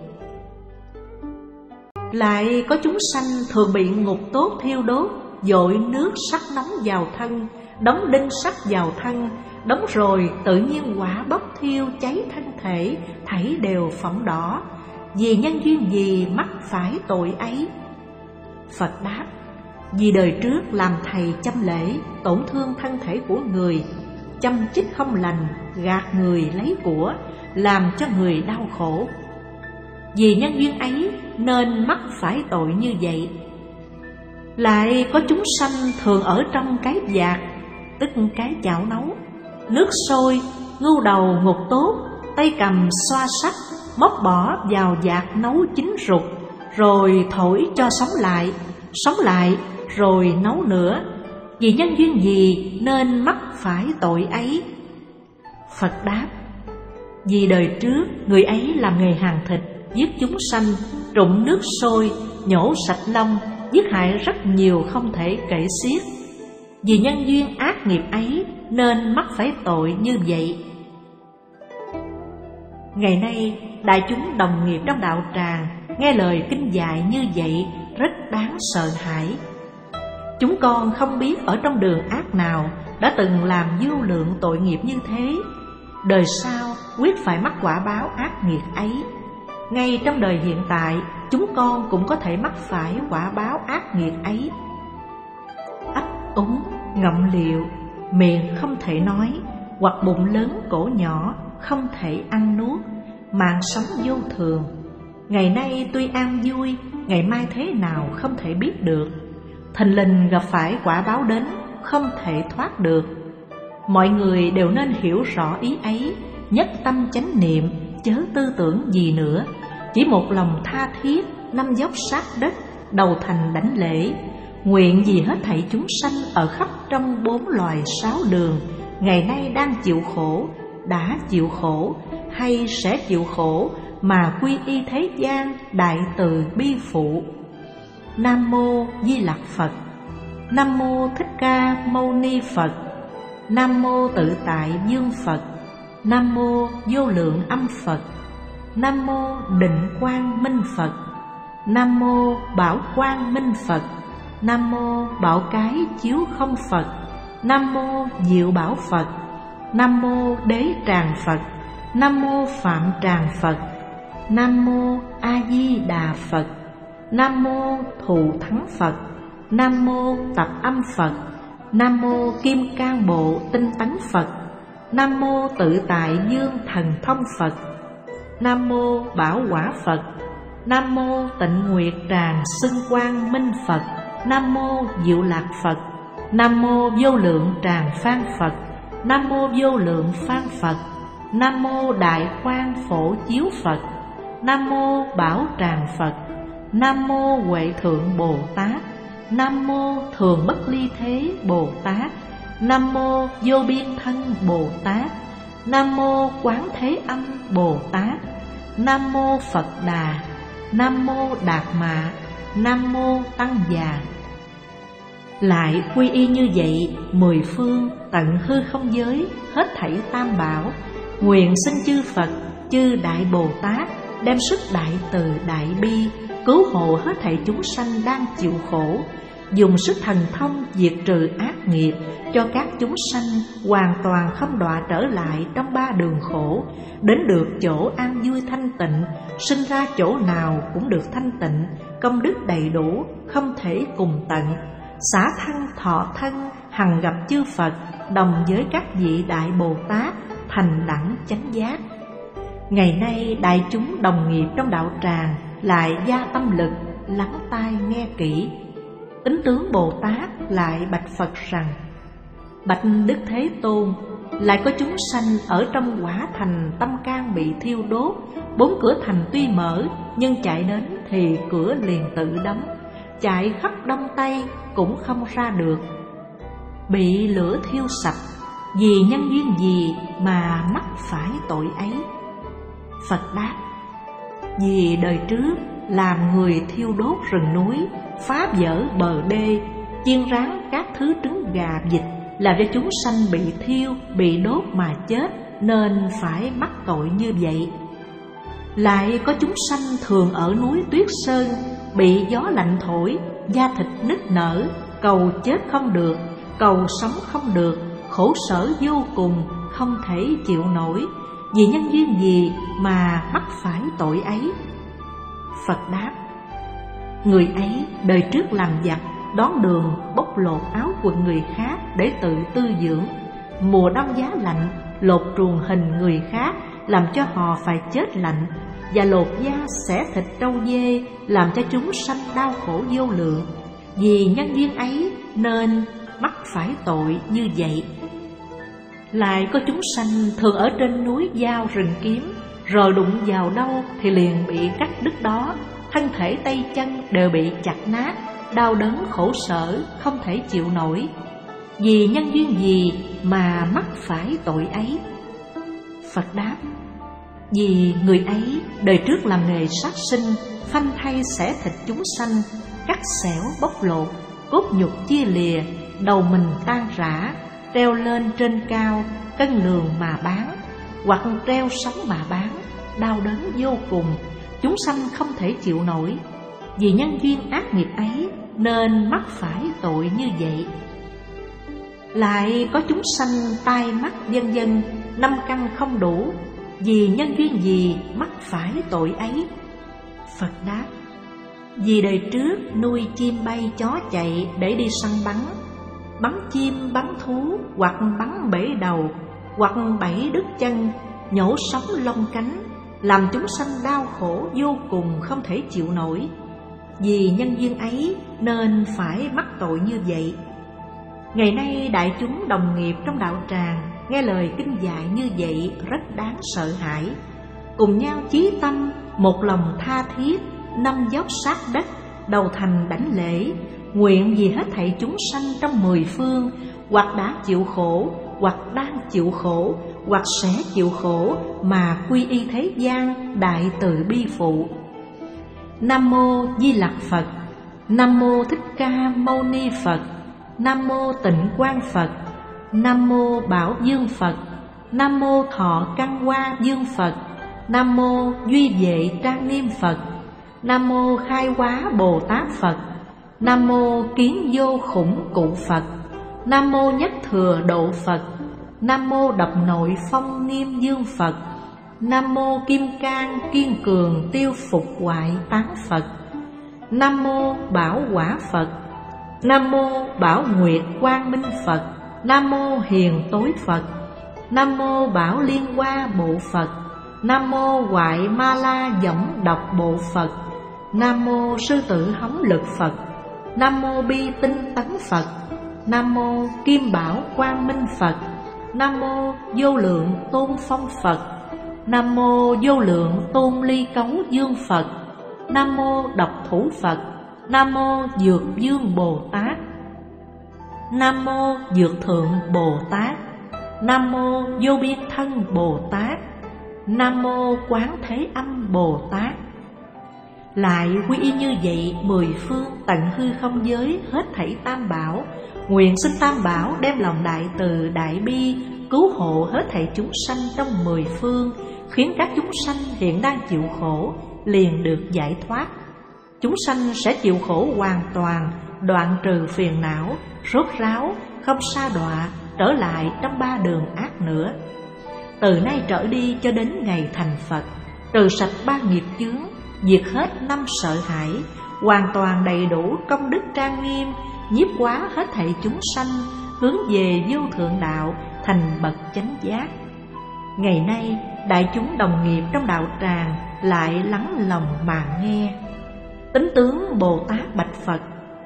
Lại có chúng sanh thường bị ngục tốt thiêu đốt, dội nước sắt nóng vào thân, đóng đinh sắt vào thân, đóng rồi tự nhiên quả bốc thiêu cháy thân thể, thảy đều phỏng đỏ. Vì nhân duyên gì mắc phải tội ấy? Phật đáp: Vì đời trước làm thầy chăm lễ, tổn thương thân thể của người, chăm chích không lành, gạt người lấy của, làm cho người đau khổ. Vì nhân duyên ấy nên mắc phải tội như vậy. Lại có chúng sanh thường ở trong cái vạc, tức cái chảo nấu, nước sôi, ngưu đầu ngục tốt, tay cầm xoa sắt, móc bỏ vào vạc nấu chín rụt, rồi thổi cho sống lại rồi nấu nữa. Vì nhân duyên gì nên mắc phải tội ấy? Phật đáp: Vì đời trước người ấy làm nghề hàn thịt, giết chúng sanh, trụng nước sôi, nhổ sạch lông, giết hại rất nhiều không thể kể xiết. Vì nhân duyên ác nghiệp ấy nên mắc phải tội như vậy. Ngày nay đại chúng đồng nghiệp trong đạo tràng nghe lời kinh dạy như vậy rất đáng sợ hãi. Chúng con không biết ở trong đường ác nào đã từng làm vô lượng tội nghiệp như thế, đời sau quyết phải mắc quả báo ác nghiệt ấy. Ngay trong đời hiện tại, chúng con cũng có thể mắc phải quả báo ác nghiệt ấy. Ấp úng, ngậm liệu, miệng không thể nói, hoặc bụng lớn cổ nhỏ, không thể ăn nuốt, mạng sống vô thường. Ngày nay tuy an vui, ngày mai thế nào không thể biết được. Thình lình gặp phải quả báo đến, không thể thoát được. Mọi người đều nên hiểu rõ ý ấy, nhất tâm chánh niệm, chớ tư tưởng gì nữa. Chỉ một lòng tha thiết, năm dốc sát đất, đầu thành đảnh lễ, nguyện vì hết thảy chúng sanh ở khắp trong 4 loài 6 đường, ngày nay đang chịu khổ, đã chịu khổ, hay sẽ chịu khổ, mà quy y thế gian đại từ bi phụ. Nam mô Di Lặc Phật. Nam mô Thích Ca Mâu Ni Phật. Nam mô Tự Tại Dương Phật. Nam mô Vô Lượng Âm Phật. Nam mô Định Quang Minh Phật. Nam mô Bảo Quang Minh Phật. Nam mô Bảo Cái Chiếu Không Phật. Nam mô Diệu Bảo Phật. Nam mô Đế Tràng Phật. Nam mô Phạm Tràng Phật. Nam mô A Di Đà Phật. Nam mô Thù Thắng Phật. Nam mô Tập Âm Phật. Nam mô Kim Cang Bộ Tinh Tấn Phật. Nam mô Tự Tại Dương Thần Thông Phật. Nam mô Bảo Quả Phật. Nam mô Tịnh Nguyệt Tràng Xưng Quang Minh Phật. Nam mô Diệu Lạc Phật. Nam mô Vô Lượng Tràng Phan Phật. Nam mô Vô Lượng Phan Phật. Nam mô Đại Quang Phổ Chiếu Phật. Nam mô Bảo Tràng Phật. Nam mô Huệ Thượng Bồ Tát. Nam mô Thường Bất Ly Thế Bồ Tát. Nam mô Vô Biên Thân Bồ Tát. Nam mô Quán Thế Âm Bồ Tát. Nam mô Phật Đà. Nam mô Đạt Mạ. Nam mô Tăng Già. Lại quy y như vậy 10 phương tận hư không giới, hết thảy tam bảo, nguyện xin chư Phật, chư Đại Bồ Tát đem sức đại từ đại bi cứu hộ hết thảy chúng sanh đang chịu khổ, dùng sức thần thông diệt trừ ác nghiệp, cho các chúng sanh hoàn toàn không đọa trở lại trong 3 đường khổ, đến được chỗ an vui thanh tịnh, sinh ra chỗ nào cũng được thanh tịnh, công đức đầy đủ, không thể cùng tận, xả thân thọ thân, hằng gặp chư Phật, đồng với các vị Đại Bồ Tát, thành đẳng chánh giác. Ngày nay đại chúng đồng nghiệp trong đạo tràng lại gia tâm lực, lắng tai nghe kỹ. Tính tướng Bồ Tát lại bạch Phật rằng: bạch Đức Thế Tôn, lại có chúng sanh ở trong quả thành tâm can bị thiêu đốt, 4 cửa thành tuy mở, nhưng chạy đến thì cửa liền tự đóng, chạy khắp đông tây cũng không ra được, bị lửa thiêu sạch. Vì nhân duyên gì mà mắc phải tội ấy? Phật đáp: vì đời trước làm người thiêu đốt rừng núi, phá vỡ bờ đê, chiên rán các thứ trứng gà vịt, làm cho chúng sanh bị thiêu, bị đốt mà chết, nên phải mắc tội như vậy. Lại có chúng sanh thường ở núi Tuyết Sơn, bị gió lạnh thổi, da thịt nứt nở, cầu chết không được, cầu sống không được, khổ sở vô cùng, không thể chịu nổi. Vì nhân duyên gì mà mắc phải tội ấy? Phật đáp: người ấy đời trước làm giặc, đón đường bóc lột áo quần người khác để tự tư dưỡng. Mùa đông giá lạnh, lột truồng hình người khác, làm cho họ phải chết lạnh, và lột da xẻ thịt trâu dê, làm cho chúng sanh đau khổ vô lượng. Vì nhân duyên ấy nên mắc phải tội như vậy. Lại có chúng sanh thường ở trên núi dao rừng kiếm, rồi đụng vào đâu thì liền bị cắt đứt đó, thân thể tay chân đều bị chặt nát, đau đớn khổ sở không thể chịu nổi. Vì nhân duyên gì mà mắc phải tội ấy? Phật đáp: vì người ấy đời trước làm nghề sát sinh, phanh thay xẻ thịt chúng sanh, cắt xẻo bóc lột, cốt nhục chia lìa, đầu mình tan rã, treo lên trên cao, cân lường mà bán, hoặc treo sống mà bán, đau đớn vô cùng, chúng sanh không thể chịu nổi. vì nhân duyên ác nghiệp ấy nên mắc phải tội như vậy. Lại có chúng sanh tai mắt vân vân, năm căn không đủ, vì nhân duyên gì mắc phải tội ấy? Phật đáp: vì đời trước nuôi chim bay chó chạy để đi săn bắn chim bắn thú, hoặc bắn bể đầu, hoặc bẫy đứt chân, nhổ sống lông cánh, làm chúng sanh đau khổ vô cùng không thể chịu nổi. Vì nhân duyên ấy nên phải mắc tội như vậy. Ngày nay đại chúng đồng nghiệp trong đạo tràng nghe lời kinh dạy như vậy rất đáng sợ hãi, cùng nhau chí tâm, một lòng tha thiết, năm dốc sát đất, đầu thành đảnh lễ, nguyện vì hết thảy chúng sanh trong 10 phương, hoặc đã chịu khổ, hoặc đang chịu khổ, hoặc sẽ chịu khổ, mà quy y thế gian đại từ bi phụ. Nam mô Di Lặc Phật. Nam mô Thích Ca Mâu Ni Phật. Nam mô Tịnh Quang Phật. Nam mô Bảo Dương Phật. Nam mô Thọ Căn Hoa Dương Phật. Nam mô Duy Vệ Trang Nghiêm Phật. Nam mô Khai Hóa Bồ Tát Phật. Nam mô Kiến Vô Khủng Cụ Phật. Nam mô Nhất Thừa Độ Phật. Nam mô Độc Nội Phong Nghiêm Dương Phật. Nam mô Kim Cang Kiên Cường Tiêu Phục Hoại Tán Phật. Nam mô Bảo Quả Phật. Nam mô Bảo Nguyệt Quang Minh Phật. Nam mô Hiền Tối Phật. Nam mô Bảo Liên Hoa Bộ Phật. Nam mô Hoại Ma La Võng Độc Bộ Phật. Nam mô Sư Tử Hống Lực Phật. Nam mô Bi Tinh Tấn Phật. Nam mô Kim Bảo Quang Minh Phật. Nam mô Vô Lượng Tôn Phong Phật. Nam mô Vô Lượng Tôn Ly Cấu Dương Phật. Nam mô Độc Thủ Phật. Nam mô Dược Dương Bồ Tát. Nam mô Dược Thượng Bồ Tát. Nam mô Vô Biên Thân Bồ Tát. Nam mô Quán Thế Âm Bồ Tát. Lại quy y như vậy 10 phương tận hư không giới hết thảy tam bảo, nguyện xin tam bảo đem lòng đại từ đại bi cứu hộ hết thảy chúng sanh trong 10 phương, khiến các chúng sanh hiện đang chịu khổ liền được giải thoát. Chúng sanh sẽ chịu khổ hoàn toàn, đoạn trừ phiền não, rốt ráo, không sa đọa, trở lại trong 3 đường ác nữa. Từ nay trở đi cho đến ngày thành Phật, trừ sạch 3 nghiệp chướng, diệt hết 5 sợ hãi, hoàn toàn đầy đủ công đức trang nghiêm, nhiếp hóa hết thảy chúng sanh, hướng về vô thượng đạo, thành bậc chánh giác. Ngày nay đại chúng đồng nghiệp trong đạo tràng lại lắng lòng mà nghe. Tính tướng Bồ Tát bạch Phật: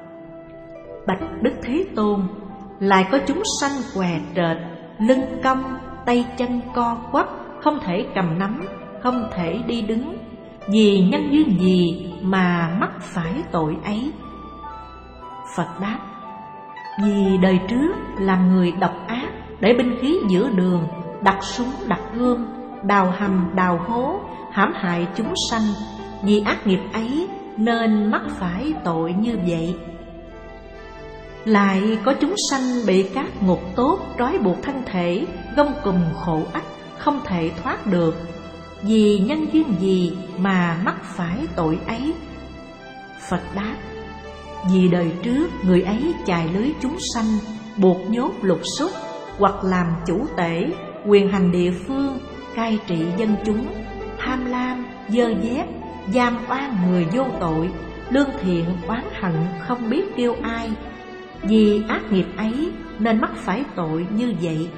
bạch Đức Thế Tôn, lại có chúng sanh què trệt, lưng cong, tay chân co quắp, không thể cầm nắm, không thể đi đứng. Vì nhân duyên gì mà mắc phải tội ấy? Phật đáp: vì đời trước làm người độc ác, để binh khí giữa đường, đặt súng đặt gươm, đào hầm đào hố, hãm hại chúng sanh. Vì ác nghiệp ấy nên mắc phải tội như vậy. Lại có chúng sanh bị các ngục tốt trói buộc thân thể, gông cùm khổ ách, không thể thoát được. Vì nhân duyên gì mà mắc phải tội ấy? Phật đáp: vì đời trước người ấy chài lưới chúng sanh, buộc nhốt lục xúc, hoặc làm chủ tể, quyền hành địa phương, cai trị dân chúng, tham lam, dơ dét, giam oan người vô tội, lương thiện oán hận không biết kêu ai. Vì ác nghiệp ấy nên mắc phải tội như vậy.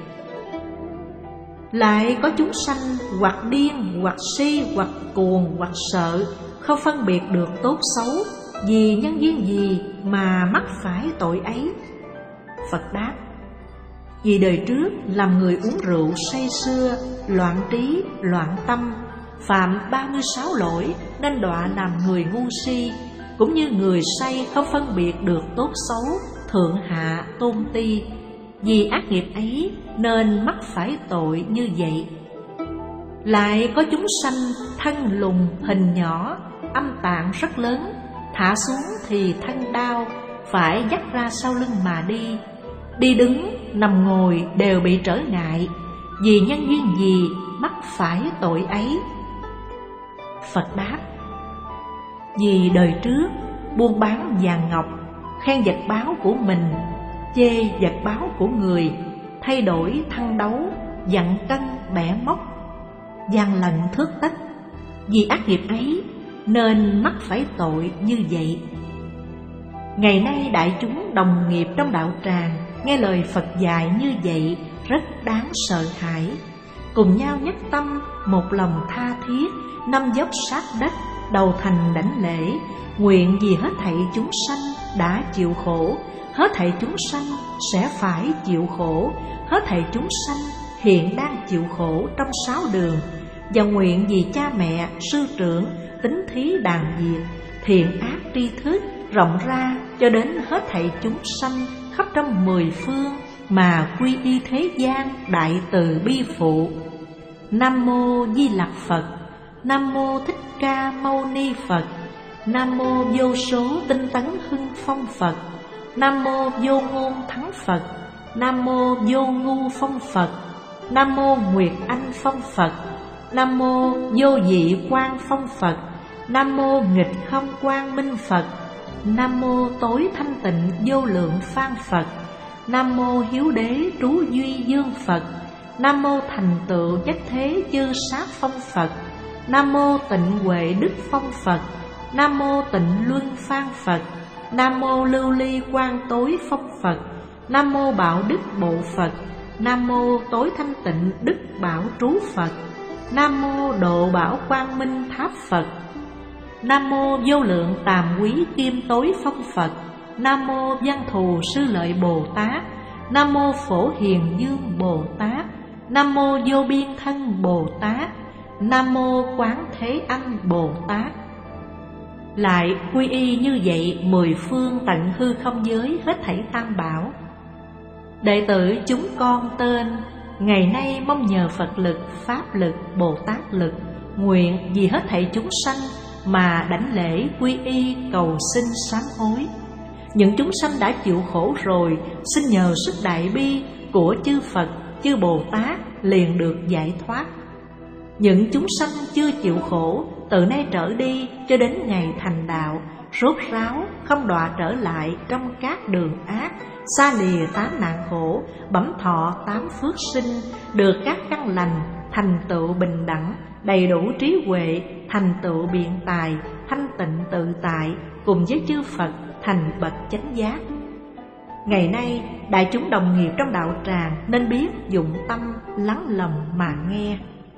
Lại có chúng sanh hoặc điên, hoặc si, hoặc cuồng, hoặc sợ, không phân biệt được tốt xấu. Vì nhân duyên gì mà mắc phải tội ấy? Phật đáp: vì đời trước làm người uống rượu say sưa, loạn trí, loạn tâm, phạm 36 lỗi nên đọa làm người ngu si, cũng như người say không phân biệt được tốt xấu, thượng hạ, tôn ti. Vì ác nghiệp ấy nên mắc phải tội như vậy. Lại có chúng sanh thân lùn hình nhỏ, âm tạng rất lớn, thả xuống thì thân đau, phải dắt ra sau lưng mà đi. Đi đứng, nằm ngồi đều bị trở ngại. Vì nhân duyên gì mắc phải tội ấy? Phật đáp: Vì đời trước buôn bán vàng ngọc, khen vật báo của mình, chê vật báo của người, thay đổi thăng đấu, dặn cân bẻ móc, gian lần thước tách. Vì ác nghiệp ấy nên mắc phải tội như vậy. Ngày nay đại chúng đồng nghiệp trong đạo tràng nghe lời Phật dạy như vậy rất đáng sợ hãi, cùng nhau nhất tâm, một lòng tha thiết, năm dốc sát đất, đầu thành đảnh lễ, nguyện vì hết thảy chúng sanh đã chịu khổ, hết thảy chúng sanh sẽ phải chịu khổ, hết thảy chúng sanh hiện đang chịu khổ trong 6 đường, và nguyện vì cha mẹ, sư trưởng, tín thí đàn diệt, thiện ác tri thức rộng ra cho đến hết thảy chúng sanh khắp trong 10 phương mà quy y thế gian đại từ bi phụ. Nam mô Di Lặc Phật. Nam mô Thích Ca Mâu Ni Phật. Nam mô Vô Số Tinh Tấn Hưng Phong Phật. Nam mô Vô Ngôn Thắng Phật. Nam mô Vô Ngu Phong Phật. Nam mô Nguyệt Anh Phong Phật. Nam mô Vô Dị Quang Phong Phật. Nam mô Nghịch Không Quang Minh Phật. Nam mô Tối Thanh Tịnh Vô Lượng Phan Phật. Nam mô Hiếu Đế Trú Duy Dương Phật. Nam mô Thành Tựu Nhất Thế Chư Sát Phong Phật. Nam mô Tịnh Huệ Đức Phong Phật. Nam mô Tịnh Luân Phan Phật. Nam mô Lưu Ly Quang Tối Phong Phật. Nam mô Bảo Đức Bộ Phật. Nam mô Tối Thanh Tịnh Đức Bảo Trú Phật. Nam mô Độ Bảo Quang Minh Tháp Phật. Nam mô Vô Lượng Tàm Quý Kim Tối Phong Phật. Nam mô Văn Thù Sư Lợi Bồ Tát. Nam mô Phổ Hiền Dương Bồ Tát. Nam mô Vô Biên Thân Bồ Tát. Nam mô Quán Thế Âm Bồ Tát. Lại quy y như vậy 10 phương tận hư không giới hết thảy tam bảo. Đệ tử chúng con tên ngày nay mong nhờ Phật lực, Pháp lực, Bồ Tát lực, nguyện vì hết thảy chúng sanh mà đảnh lễ quy y cầu xin sám hối. Những chúng sanh đã chịu khổ rồi, xin nhờ sức đại bi của chư Phật, chư Bồ Tát liền được giải thoát. Những chúng sanh chưa chịu khổ, từ nay trở đi cho đến ngày thành đạo, rốt ráo không đọa trở lại trong các đường ác, xa lìa 8 nạn khổ, bẩm thọ 8 phước sinh, được các căn lành, thành tựu bình đẳng, đầy đủ trí huệ, thành tựu biện tài, thanh tịnh tự tại, cùng với chư Phật thành bậc chánh giác. Ngày nay đại chúng đồng nghiệp trong đạo tràng nên biết dụng tâm lắng lòng mà nghe.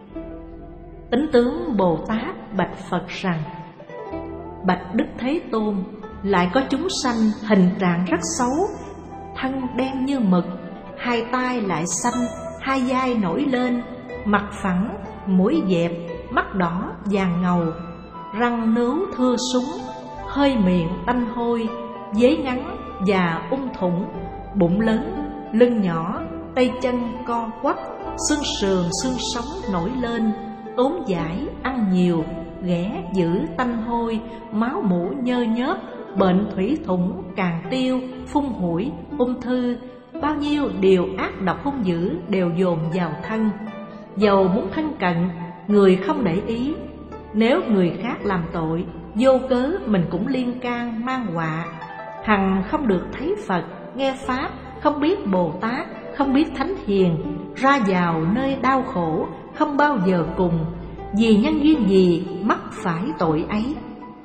Tính tướng Bồ Tát bạch Phật rằng: Bạch Đức Thế Tôn, lại có chúng sanh hình trạng rất xấu, thân đen như mực, hai tai lại xanh, hai vai nổi lên, mặt phẳng, mũi dẹp, mắt đỏ vàng ngầu, răng nướu thưa súng, hơi miệng tanh hôi, vế ngắn và thủng, bụng lớn, lưng nhỏ, tay chân co quắp, xương sườn xương sống nổi lên, tốn dãi, ăn nhiều, ghẻ dữ tanh hôi, máu mủ nhơ nhớp, bệnh thủy thủng, càng tiêu, phun hủi, ung thư, bao nhiêu điều ác độc hung dữ đều dồn vào thân. Dầu muốn thân cận, người không để ý, nếu người khác làm tội, vô cớ mình cũng liên can mang họa. Hằng không được thấy Phật, nghe Pháp, không biết Bồ Tát, không biết Thánh Hiền, ra vào nơi đau khổ, không bao giờ cùng, vì nhân duyên gì mắc phải tội ấy.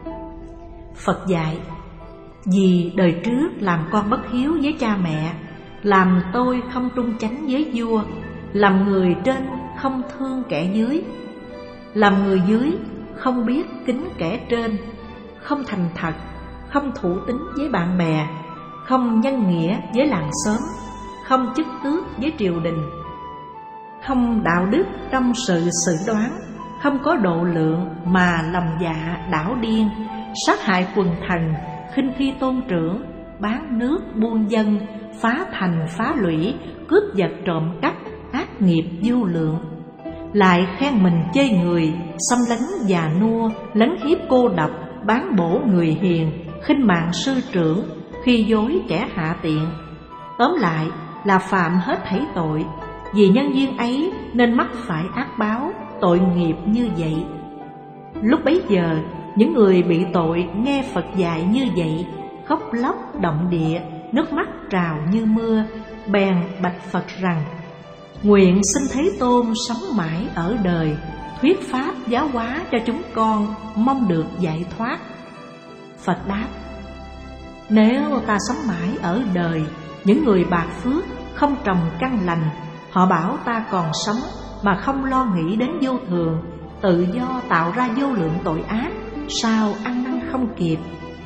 Phật dạy: vì đời trước làm con bất hiếu với cha mẹ, làm tôi không trung chánh với vua, làm người trên không thương kẻ dưới, làm người dưới không biết kính kẻ trên, không thành thật, không thủ tín với bạn bè, không nhân nghĩa với làng xóm, không chức tước với triều đình, không đạo đức trong sự xử đoán, không có độ lượng mà lòng dạ đảo điên, sát hại quần thần, khinh khi tôn trưởng, bán nước buôn dân, phá thành phá lũy, cướp giật trộm cắp, ác nghiệp vô lượng. Lại khen mình chê người, xâm lấn già nua, lấn hiếp cô độc, bán bổ người hiền, khinh mạng sư trưởng, khi dối kẻ hạ tiện. Tóm lại là phạm hết thảy tội, vì nhân duyên ấy nên mắc phải ác báo, tội nghiệp như vậy. Lúc bấy giờ những người bị tội nghe Phật dạy như vậy, khóc lóc động địa, nước mắt trào như mưa, bèn bạch Phật rằng: nguyện xin Thế Tôn sống mãi ở đời, thuyết pháp giáo hóa cho chúng con, mong được giải thoát. Phật đáp: nếu ta sống mãi ở đời, những người bạc phước không trồng căn lành, họ bảo ta còn sống mà không lo nghĩ đến vô thường, tự do tạo ra vô lượng tội ác, sao ăn năn không kịp.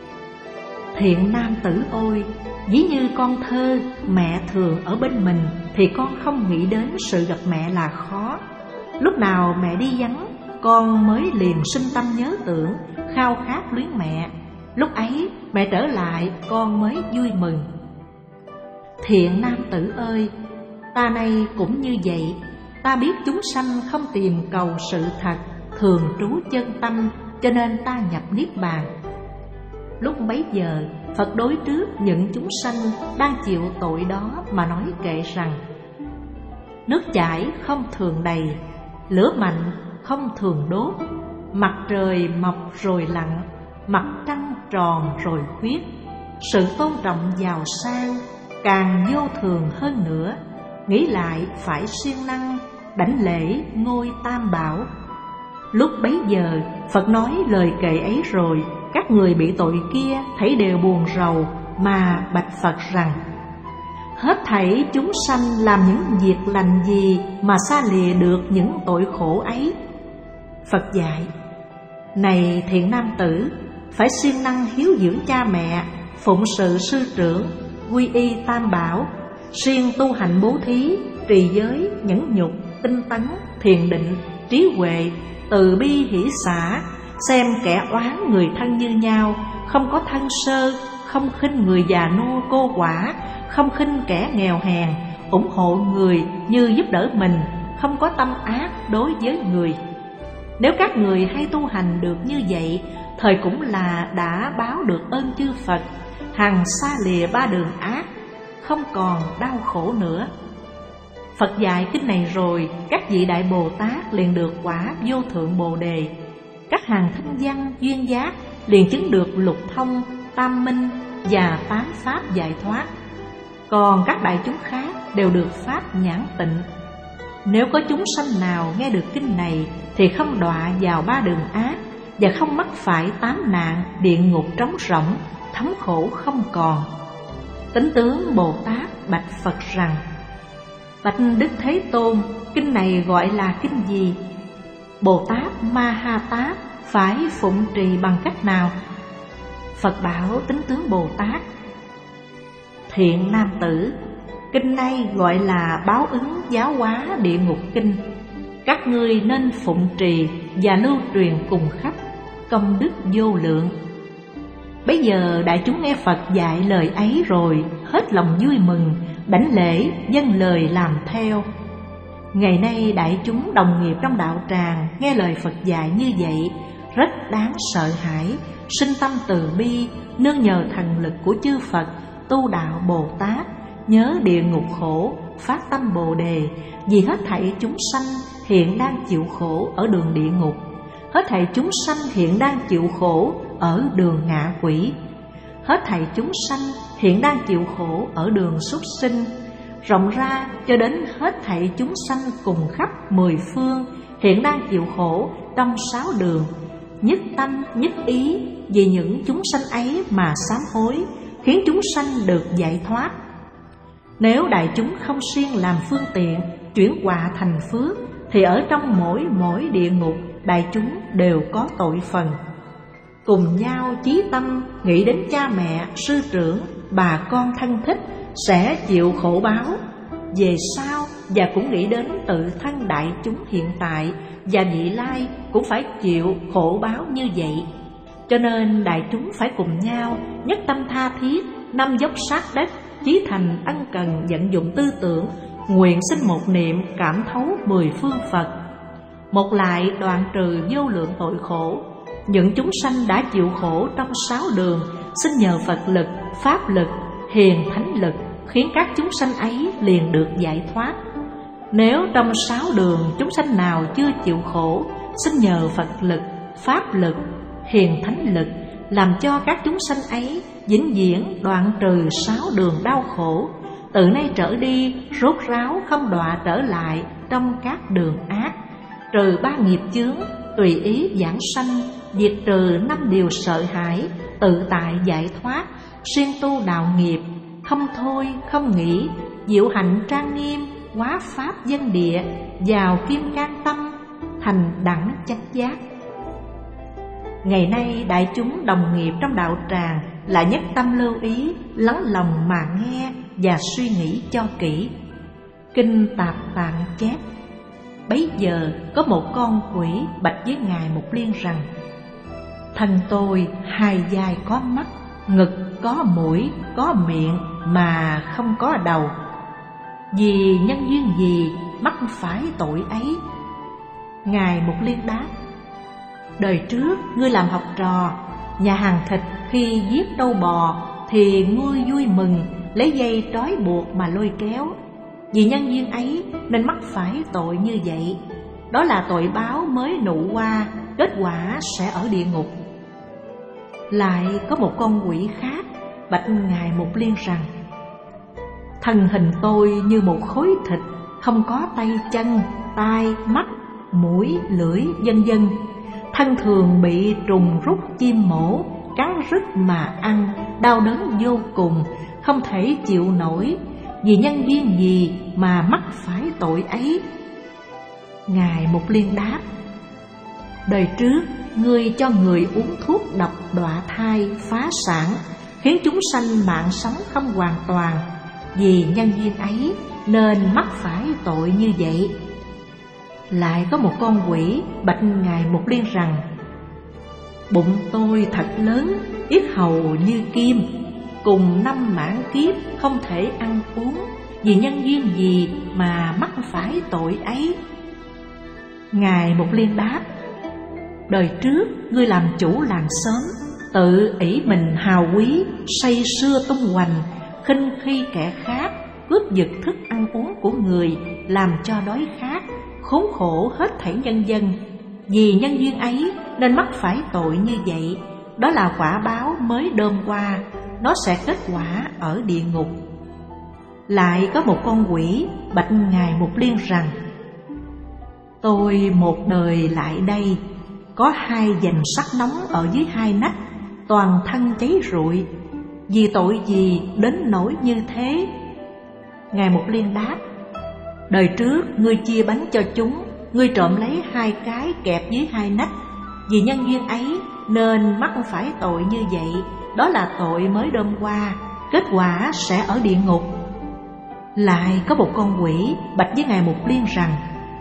Thiện nam tử ôi, ví như con thơ, mẹ thường ở bên mình thì con không nghĩ đến sự gặp mẹ là khó. Lúc nào mẹ đi vắng, con mới liền sinh tâm nhớ tưởng, khao khát luyến mẹ. Lúc ấy mẹ trở lại, con mới vui mừng. Thiện nam tử ơi, ta nay cũng như vậy. Ta biết chúng sanh không tìm cầu sự thật, thường trú chân tâm, cho nên ta nhập niết bàn. Lúc bấy giờ, Phật đối trước những chúng sanh đang chịu tội đó mà nói kệ rằng: nước chảy không thường đầy, lửa mạnh không thường đốt, mặt trời mọc rồi lặn, mặt trăng tròn rồi khuyết. Sự tôn trọng giàu sang càng vô thường hơn nữa, nghĩ lại phải siêng năng đảnh lễ ngôi Tam Bảo. Lúc bấy giờ Phật nói lời kệ ấy rồi, các người bị tội kia thấy đều buồn rầu mà bạch Phật rằng: hết thảy chúng sanh làm những việc lành gì mà xa lìa được những tội khổ ấy? Phật dạy: này thiện nam tử, phải siêng năng hiếu dưỡng cha mẹ, phụng sự sư trưởng, quy y Tam Bảo, siêng tu hành bố thí, trì giới, nhẫn nhục, tinh tấn, thiền định, trí huệ, từ bi hỷ xả, xem kẻ oán người thân như nhau, không có thân sơ, không khinh người già nô cô quả, không khinh kẻ nghèo hèn, ủng hộ người như giúp đỡ mình, không có tâm ác đối với người. Nếu các người hay tu hành được như vậy, thời cũng là đã báo được ơn chư Phật, hằng xa lìa ba đường ác, không còn đau khổ nữa. Phật dạy kinh này rồi, các vị Đại Bồ Tát liền được quả vô thượng Bồ Đề. Các hàng thanh văn duyên giác liền chứng được lục thông, tam minh và tám pháp giải thoát. Còn các đại chúng khác đều được pháp nhãn tịnh. Nếu có chúng sanh nào nghe được kinh này thì không đọa vào ba đường ác và không mắc phải tám nạn địa ngục trống rỗng, thống khổ không còn. Tính tướng Bồ Tát bạch Phật rằng: bạch Đức Thế Tôn, kinh này gọi là kinh gì? Bồ Tát Ma Ha Tát phải phụng trì bằng cách nào? Phật bảo Tính tướng Bồ Tát: thiện nam tử, kinh này gọi là báo ứng giáo hóa địa ngục kinh. Các ngươi nên phụng trì và lưu truyền cùng khắp, công đức vô lượng. Bây giờ đại chúng nghe Phật dạy lời ấy rồi, hết lòng vui mừng, đảnh lễ dâng lời làm theo. Ngày nay đại chúng đồng nghiệp trong đạo tràng nghe lời Phật dạy như vậy, rất đáng sợ hãi, sinh tâm từ bi, nương nhờ thần lực của chư Phật, tu đạo Bồ Tát, nhớ địa ngục khổ, phát tâm Bồ Đề, vì hết thảy chúng sanh hiện đang chịu khổ ở đường địa ngục, hết thảy chúng sanh hiện đang chịu khổ ở đường ngạ quỷ, hết thảy chúng sanh hiện đang chịu khổ ở đường súc sinh, rộng ra cho đến hết thảy chúng sanh cùng khắp mười phương hiện đang chịu khổ trong 6 đường. Nhất tâm nhất ý vì những chúng sanh ấy mà sám hối, khiến chúng sanh được giải thoát. Nếu đại chúng không siêng làm phương tiện chuyển họa thành phước, thì ở trong mỗi địa ngục đại chúng đều có tội phần. Cùng nhau chí tâm nghĩ đến cha mẹ, sư trưởng, bà con thân thích sẽ chịu khổ báo về sau, và cũng nghĩ đến tự thân đại chúng hiện tại và vị lai cũng phải chịu khổ báo như vậy. Cho nên đại chúng phải cùng nhau nhất tâm tha thiết, năm dốc sát đất, chí thành ân cần vận dụng tư tưởng, nguyện sinh một niệm cảm thấu 10 phương Phật. Một lại đoạn trừ vô lượng tội khổ. Những chúng sanh đã chịu khổ trong 6 đường, xin nhờ Phật lực, pháp lực, hiền thánh lực, khiến các chúng sanh ấy liền được giải thoát. Nếu trong 6 đường chúng sanh nào chưa chịu khổ, xin nhờ Phật lực, pháp lực, hiền thánh lực, làm cho các chúng sanh ấy vĩnh viễn đoạn trừ 6 đường đau khổ, từ nay trở đi rốt ráo không đọa trở lại trong các đường ác, trừ 3 nghiệp chướng, tùy ý giảng sanh, diệt trừ 5 điều sợ hãi, tự tại giải thoát, siêng tu đạo nghiệp, không thôi không nghỉ, diệu hạnh trang nghiêm, hóa pháp dân địa, vào kim cang tâm, thành đẳng chánh giác. Ngày nay đại chúng đồng nghiệp trong đạo tràng là nhất tâm lưu ý, lắng lòng mà nghe và suy nghĩ cho kỹ. Kinh Tạp Tạng chép: bấy giờ có một con quỷ bạch với Ngài Mục Liên rằng: thân tôi hai vai có mắt, ngực có mũi, có miệng mà không có đầu. Vì nhân duyên gì mắc phải tội ấy? Ngài Mục Liên đáp: đời trước ngươi làm học trò nhà hàng thịt, khi giết trâu bò thì ngươi vui mừng, lấy dây trói buộc mà lôi kéo. Vì nhân duyên ấy nên mắc phải tội như vậy. Đó là tội báo mới nụ hoa, kết quả sẽ ở địa ngục. Lại có một con quỷ khác bạch Ngài Mục Liên rằng: thân hình tôi như một khối thịt, không có tay chân, tai, mắt, mũi, lưỡi, vân vân. Thân thường bị trùng rút chim mổ, cắn rứt mà ăn, đau đớn vô cùng, không thể chịu nổi. Vì nhân duyên gì mà mắc phải tội ấy? Ngài Mục Liên đáp: đời trước ngươi cho người uống thuốc độc đọa thai, phá sản, khiến chúng sanh mạng sống không hoàn toàn. Vì nhân duyên ấy nên mắc phải tội như vậy. Lại có một con quỷ bạch Ngài Mục Liên rằng: bụng tôi thật lớn, yết hầu như kim, cùng 5 mãn kiếp không thể ăn uống. Vì nhân duyên gì mà mắc phải tội ấy? Ngài Mục Liên đáp: đời trước ngươi làm chủ làng xóm, tự ỷ mình hào quý, say sưa tung hoành, khinh khi kẻ khác, cướp giật thức ăn uống của người, làm cho đói khát, khốn khổ hết thảy nhân dân. Vì nhân duyên ấy nên mắc phải tội như vậy. Đó là quả báo mới đơm qua, nó sẽ kết quả ở địa ngục. Lại có một con quỷ bạch Ngài Mục Liên rằng: tôi một đời lại đây, có 2 vành sắt nóng ở dưới 2 nách, toàn thân cháy rụi. Vì tội gì đến nỗi như thế? Ngài Mục Liên đáp: đời trước ngươi chia bánh cho chúng, ngươi trộm lấy 2 cái kẹp dưới 2 nách. Vì nhân duyên ấy nên mắc phải tội như vậy. Đó là tội mới đơm qua, kết quả sẽ ở địa ngục. Lại có một con quỷ bạch với Ngài Mục Liên rằng: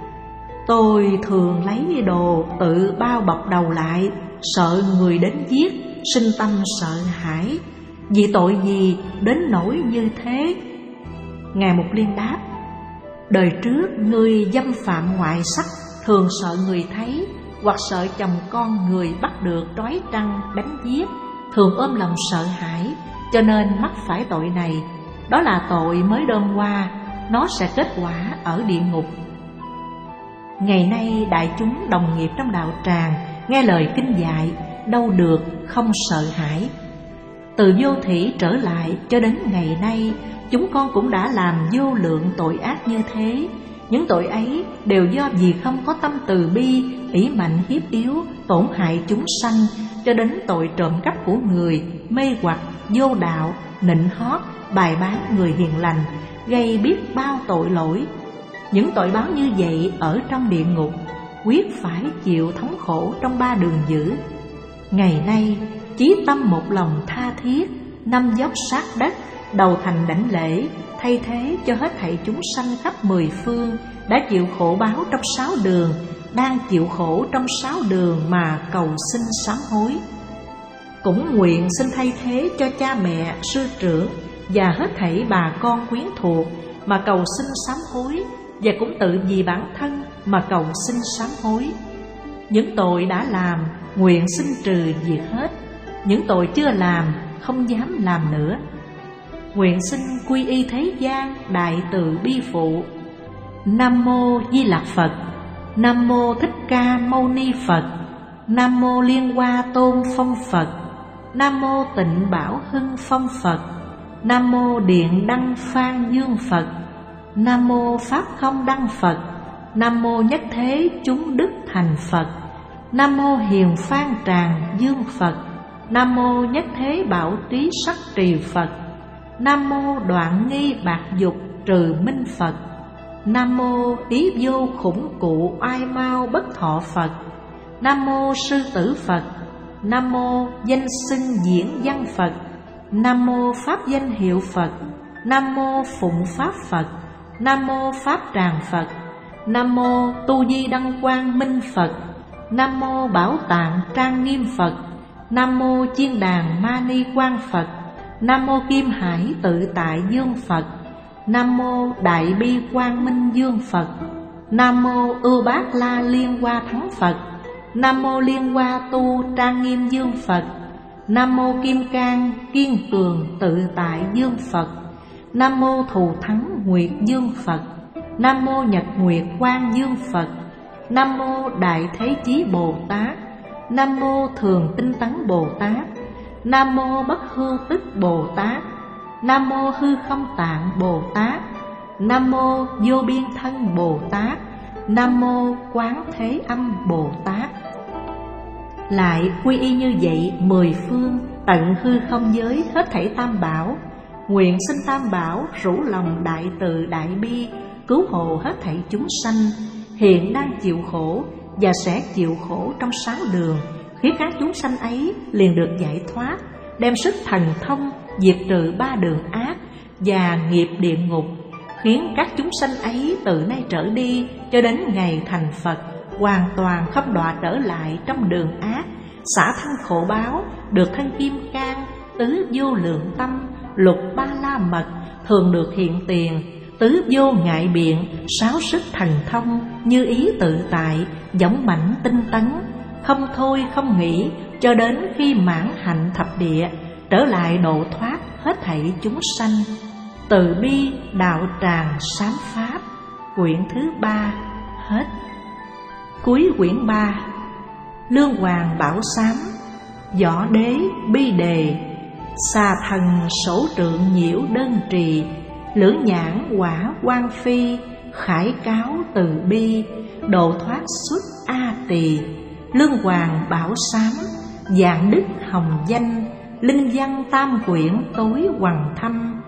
tôi thường lấy đồ tự bao bọc đầu lại, sợ người đến giết, sinh tâm sợ hãi. Vì tội gì đến nỗi như thế? Ngài Mục Liên đáp: đời trước ngươi dâm phạm ngoại sắc, thường sợ người thấy, hoặc sợ chồng con người bắt được trói trăng đánh giết, thường ôm lòng sợ hãi, cho nên mắc phải tội này. Đó là tội mới đơm qua, nó sẽ kết quả ở địa ngục. Ngày nay đại chúng đồng nghiệp trong đạo tràng nghe lời kinh dạy, đâu được không sợ hãi. Từ vô thủy trở lại cho đến ngày nay, chúng con cũng đã làm vô lượng tội ác như thế. Những tội ấy đều do vì không có tâm từ bi, ỷ mạnh hiếp yếu, tổn hại chúng sanh, cho đến tội trộm cắp của người, mê hoặc, vô đạo, nịnh hót, bài bán người hiền lành, gây biết bao tội lỗi. Những tội báo như vậy ở trong địa ngục, quyết phải chịu thống khổ trong 3 đường dữ. Ngày nay chí tâm một lòng tha thiết, 5 dốc sát đất, đầu thành đảnh lễ, thay thế cho hết thảy chúng sanh khắp 10 phương, đã chịu khổ báo trong 6 đường, đang chịu khổ trong 6 đường mà cầu xin sám hối. Cũng nguyện xin thay thế cho cha mẹ, sư trưởng và hết thảy bà con quyến thuộc mà cầu xin sám hối, và cũng tự vì bản thân mà cầu xin sám hối. Những tội đã làm, nguyện xin trừ diệt hết. Những tội chưa làm, không dám làm nữa. Nguyện xin quy y thế gian, đại từ bi phụ. Nam mô Di Lặc Phật. Nam mô Thích Ca Mâu Ni Phật. Nam mô Liên Hoa Tôn Phong Phật. Nam mô Tịnh Bảo Hưng Phong Phật. Nam mô Điện Đăng Phan Dương Phật. Nam mô Pháp Không Đăng Phật. Nam mô Nhất Thế Chúng Đức Thành Phật. Nam mô Hiền Phan Tràng Dương Phật. Nam mô Nhất Thế Bảo Trí Sắc Trì Phật. Nam mô Đoạn Nghi Bạc Dục Trừ Minh Phật. Nam mô Ý Vô Khủng Cụ Oai Mau Bất Thọ Phật. Nam mô Sư Tử Phật. Nam mô Danh Xưng Diễn Văn Phật. Nam mô Pháp Danh Hiệu Phật. Nam mô Phụng Pháp Phật. Nam mô Pháp Tràng Phật. Nam mô Tu Di Đăng Quang Minh Phật. Nam mô Bảo Tạng Trang Nghiêm Phật. Nam mô Chiên Đàn Ma Ni Quang Phật. Nam mô Kim Hải Tự Tại Dương Phật. Nam mô Đại Bi Quang Minh Dương Phật. Nam mô Ưu Bát La Liên Hoa Thắng Phật. Nam mô Liên Hoa Tu Trang Nghiêm Dương Phật. Nam mô Kim Cang Kiên Cường Tự Tại Dương Phật. Nam mô Thù Thắng Nguyệt Dương Phật. Nam mô Nhật Nguyệt Quang Dương Phật. Nam mô Đại Thế Chí Bồ Tát. Nam mô Thường Tinh Tấn Bồ Tát. Nam mô Bất Hưu Tức Bồ Tát. Nam mô Hư Không Tạng Bồ Tát. Nam mô Vô Biên Thân Bồ Tát. Nam mô Quán Thế Âm Bồ Tát. Lại quy y như vậy 10 phương, tận hư không giới hết thảy tam bảo. Nguyện xin tam bảo rủ lòng đại từ đại bi, cứu hộ hết thảy chúng sanh hiện đang chịu khổ và sẽ chịu khổ trong 6 đường, khiến các chúng sanh ấy liền được giải thoát, đem sức thần thông diệt trừ 3 đường ác và nghiệp địa ngục, khiến các chúng sanh ấy từ nay trở đi cho đến ngày thành Phật hoàn toàn không đọa trở lại trong đường ác, xả thân khổ báo, được thân kim cang, tứ vô lượng tâm, lục ba la mật, thường được hiện tiền, tứ vô ngại biện, 6 sức thần thông, như ý tự tại, dũng mãnh tinh tấn, không thôi không nghỉ, cho đến khi mãn hạnh thập địa, trở lại độ thoát hết thảy chúng sanh. Từ bi đạo tràng sám pháp. Quyển thứ 3 hết. Cuối quyển 3. Lương Hoàng Bảo Sám. Võ Đế Bi Đề. Xà Thần Sổ Trượng Nhiễu Đơn Trì. Lưỡng Nhãn Quả Quan Phi. Khải Cáo Từ Bi. Độ thoát xuất A Tỳ. Lương Hoàng Bảo Sám. Dạng Đức Hồng Danh. Linh văn tam quyển tối hoằng thâm.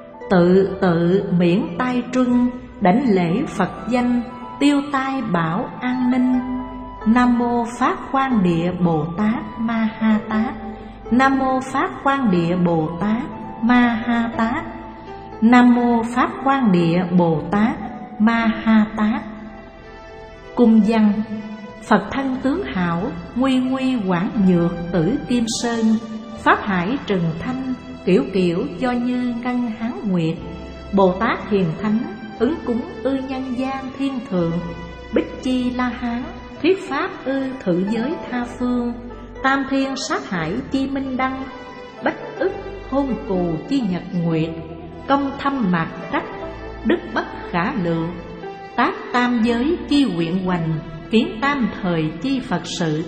Tự tự miễn tai truân. Đảnh lễ Phật danh. Tiêu tai bảo an ninh. Nam mô Pháp Quan Địa Bồ Tát Ma Ha Tát. Nam mô Pháp Quan Địa Bồ Tát Ma Ha Tát. Nam mô Pháp Quan Địa Bồ Tát Ma Ha Tát. Cung văn. Phật thân tướng hảo, nguy nguy quảng nhược tử Kim Sơn. Pháp hải trừng thanh, kiểu kiểu cho như ngân hán nguyệt. Bồ Tát hiền thánh, ứng cúng ư nhân gian thiên thượng. Bích chi la hán, thuyết pháp ư thử giới tha phương. Tam thiên sát hải chi minh đăng, bách ức hôn cù chi nhật nguyệt. Công thâm mạc trách, đức bất khả lượng. Tác tam giới chi quyện hoành, kiến tam thời chi Phật sự.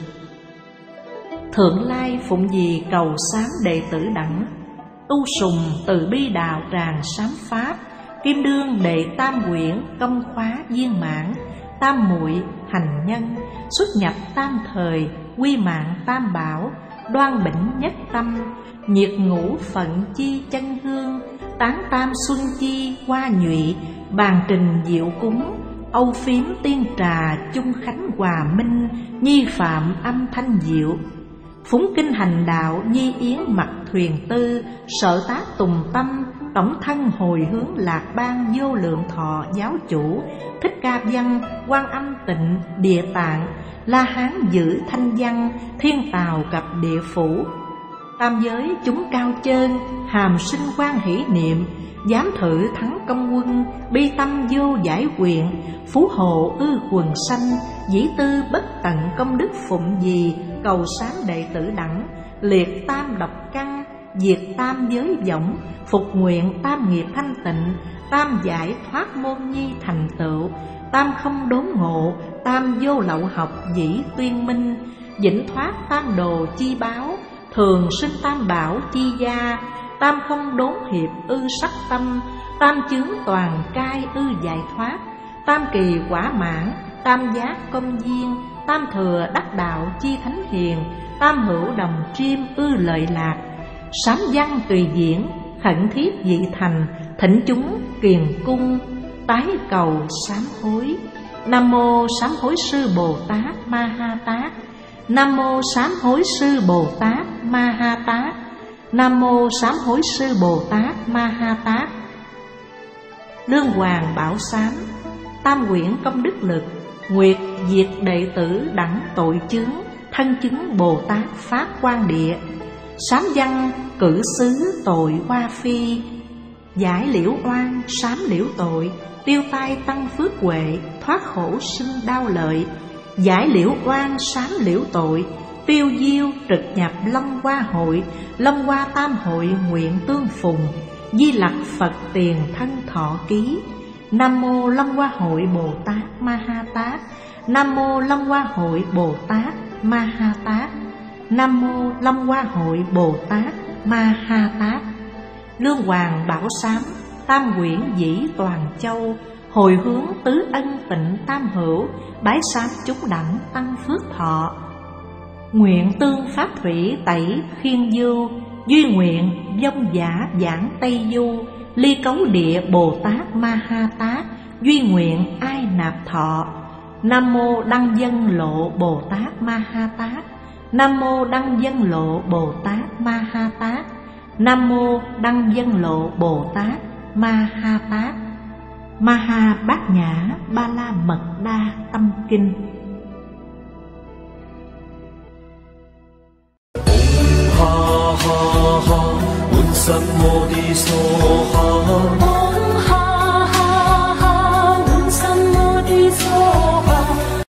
Thượng Lai phụng gì cầu sám đệ tử đẳng. Tu sùng từ bi đạo tràng sám pháp. Kim đương đệ tam quyển công khóa viên mãn. Tam muội hành nhân, xuất nhập tam thời, quy mạng tam bảo. Đoan bỉnh nhất tâm, nhiệt ngũ phận chi chân hương. Tán tam xuân chi hoa nhụy, bàn trình diệu cúng. Âu phiếm tiên trà chung khánh hòa minh, nhi phạm âm thanh diệu. Phúng kinh hành đạo nhi yến mặt thuyền tư. Sở tác tùng tâm, tổng thân hồi hướng lạc ban vô lượng thọ giáo chủ. Thích Ca Văn, Quan Âm Tịnh, Địa Tạng, La Hán giữ thanh văn, thiên tào cập địa phủ. Tam giới chúng cao chơn, hàm sinh quan hỷ niệm. Dám thử thắng công quân, bi tâm vô giải quyện. Phú hộ ư quần sanh, dĩ tư bất tận công đức phụng gì. Cầu sám đệ tử đẳng, liệt tam độc căn, diệt tam giới võng. Phục nguyện tam nghiệp thanh tịnh, tam giải thoát môn nhi thành tựu. Tam không đốn ngộ, tam vô lậu học dĩ tuyên minh. vĩnh thoát tam đồ chi báo, thường sinh tam bảo chi gia. Tam không đốn hiệp ư sắc tâm, tam chướng toàn cai ư giải thoát. Tam kỳ quả mãn, tam giác công viên, tam thừa đắc đạo chi thánh hiền. Tam hữu đồng triêm ư lợi lạc, sám văn tùy diễn, khẩn thiết dị thành. Thỉnh chúng kiền cung, tái cầu sám hối. Nam mô sám hối sư Bồ Tát Ma Ha Tát. Nam mô sám hối sư Bồ Tát Ma Ha Tát. Nam mô sám hối sư Bồ Tát Ma Ha Tát. Lương Hoàng bảo sám, tam quyển công đức lực, nguyệt diệt đệ tử đẳng tội chướng, thân chứng Bồ Tát Pháp Quan Địa. Sám văn cử xứ tội hoa phi, giải liễu oan sám liễu tội, tiêu tai tăng phước huệ, thoát khổ sinh đau lợi. Giải liễu oan sám liễu tội, tiêu diêu trực nhập Long Hoa hội. Long Hoa tam hội nguyện tương phùng, Di Lặc Phật tiền thân thọ ký. Nam mô Long Hoa hội Bồ Tát Ma Ha Tát. Nam mô Long Hoa hội Bồ Tát Ma Ha Tát. Nam mô Long Hoa hội Bồ Tát Ma Ha Tát. Lương Hoàng bảo sám, tam quyển dĩ toàn châu, hồi hướng tứ ân tịnh tam hữu, bái sám chúng đẳng tăng phước thọ. Nguyện tương pháp thủy tẩy khiên du, duy nguyện vong giả giảng Tây Du. Ly cấu địa Bồ Tát Ma Ha Tát, duy nguyện ai nạp thọ. Nam mô Đăng Dân Lộ Bồ Tát Ma Ha Tát. Nam mô Đăng Dân Lộ Bồ Tát Ma Ha Tát. Nam mô Đăng Dân Lộ Bồ Tát Ma Ha Tát. Ma Ha Bát Nhã Ba La Mật Đa Tâm Kinh.
ha ha ha, Bổn Sam Mô Ni So Ha.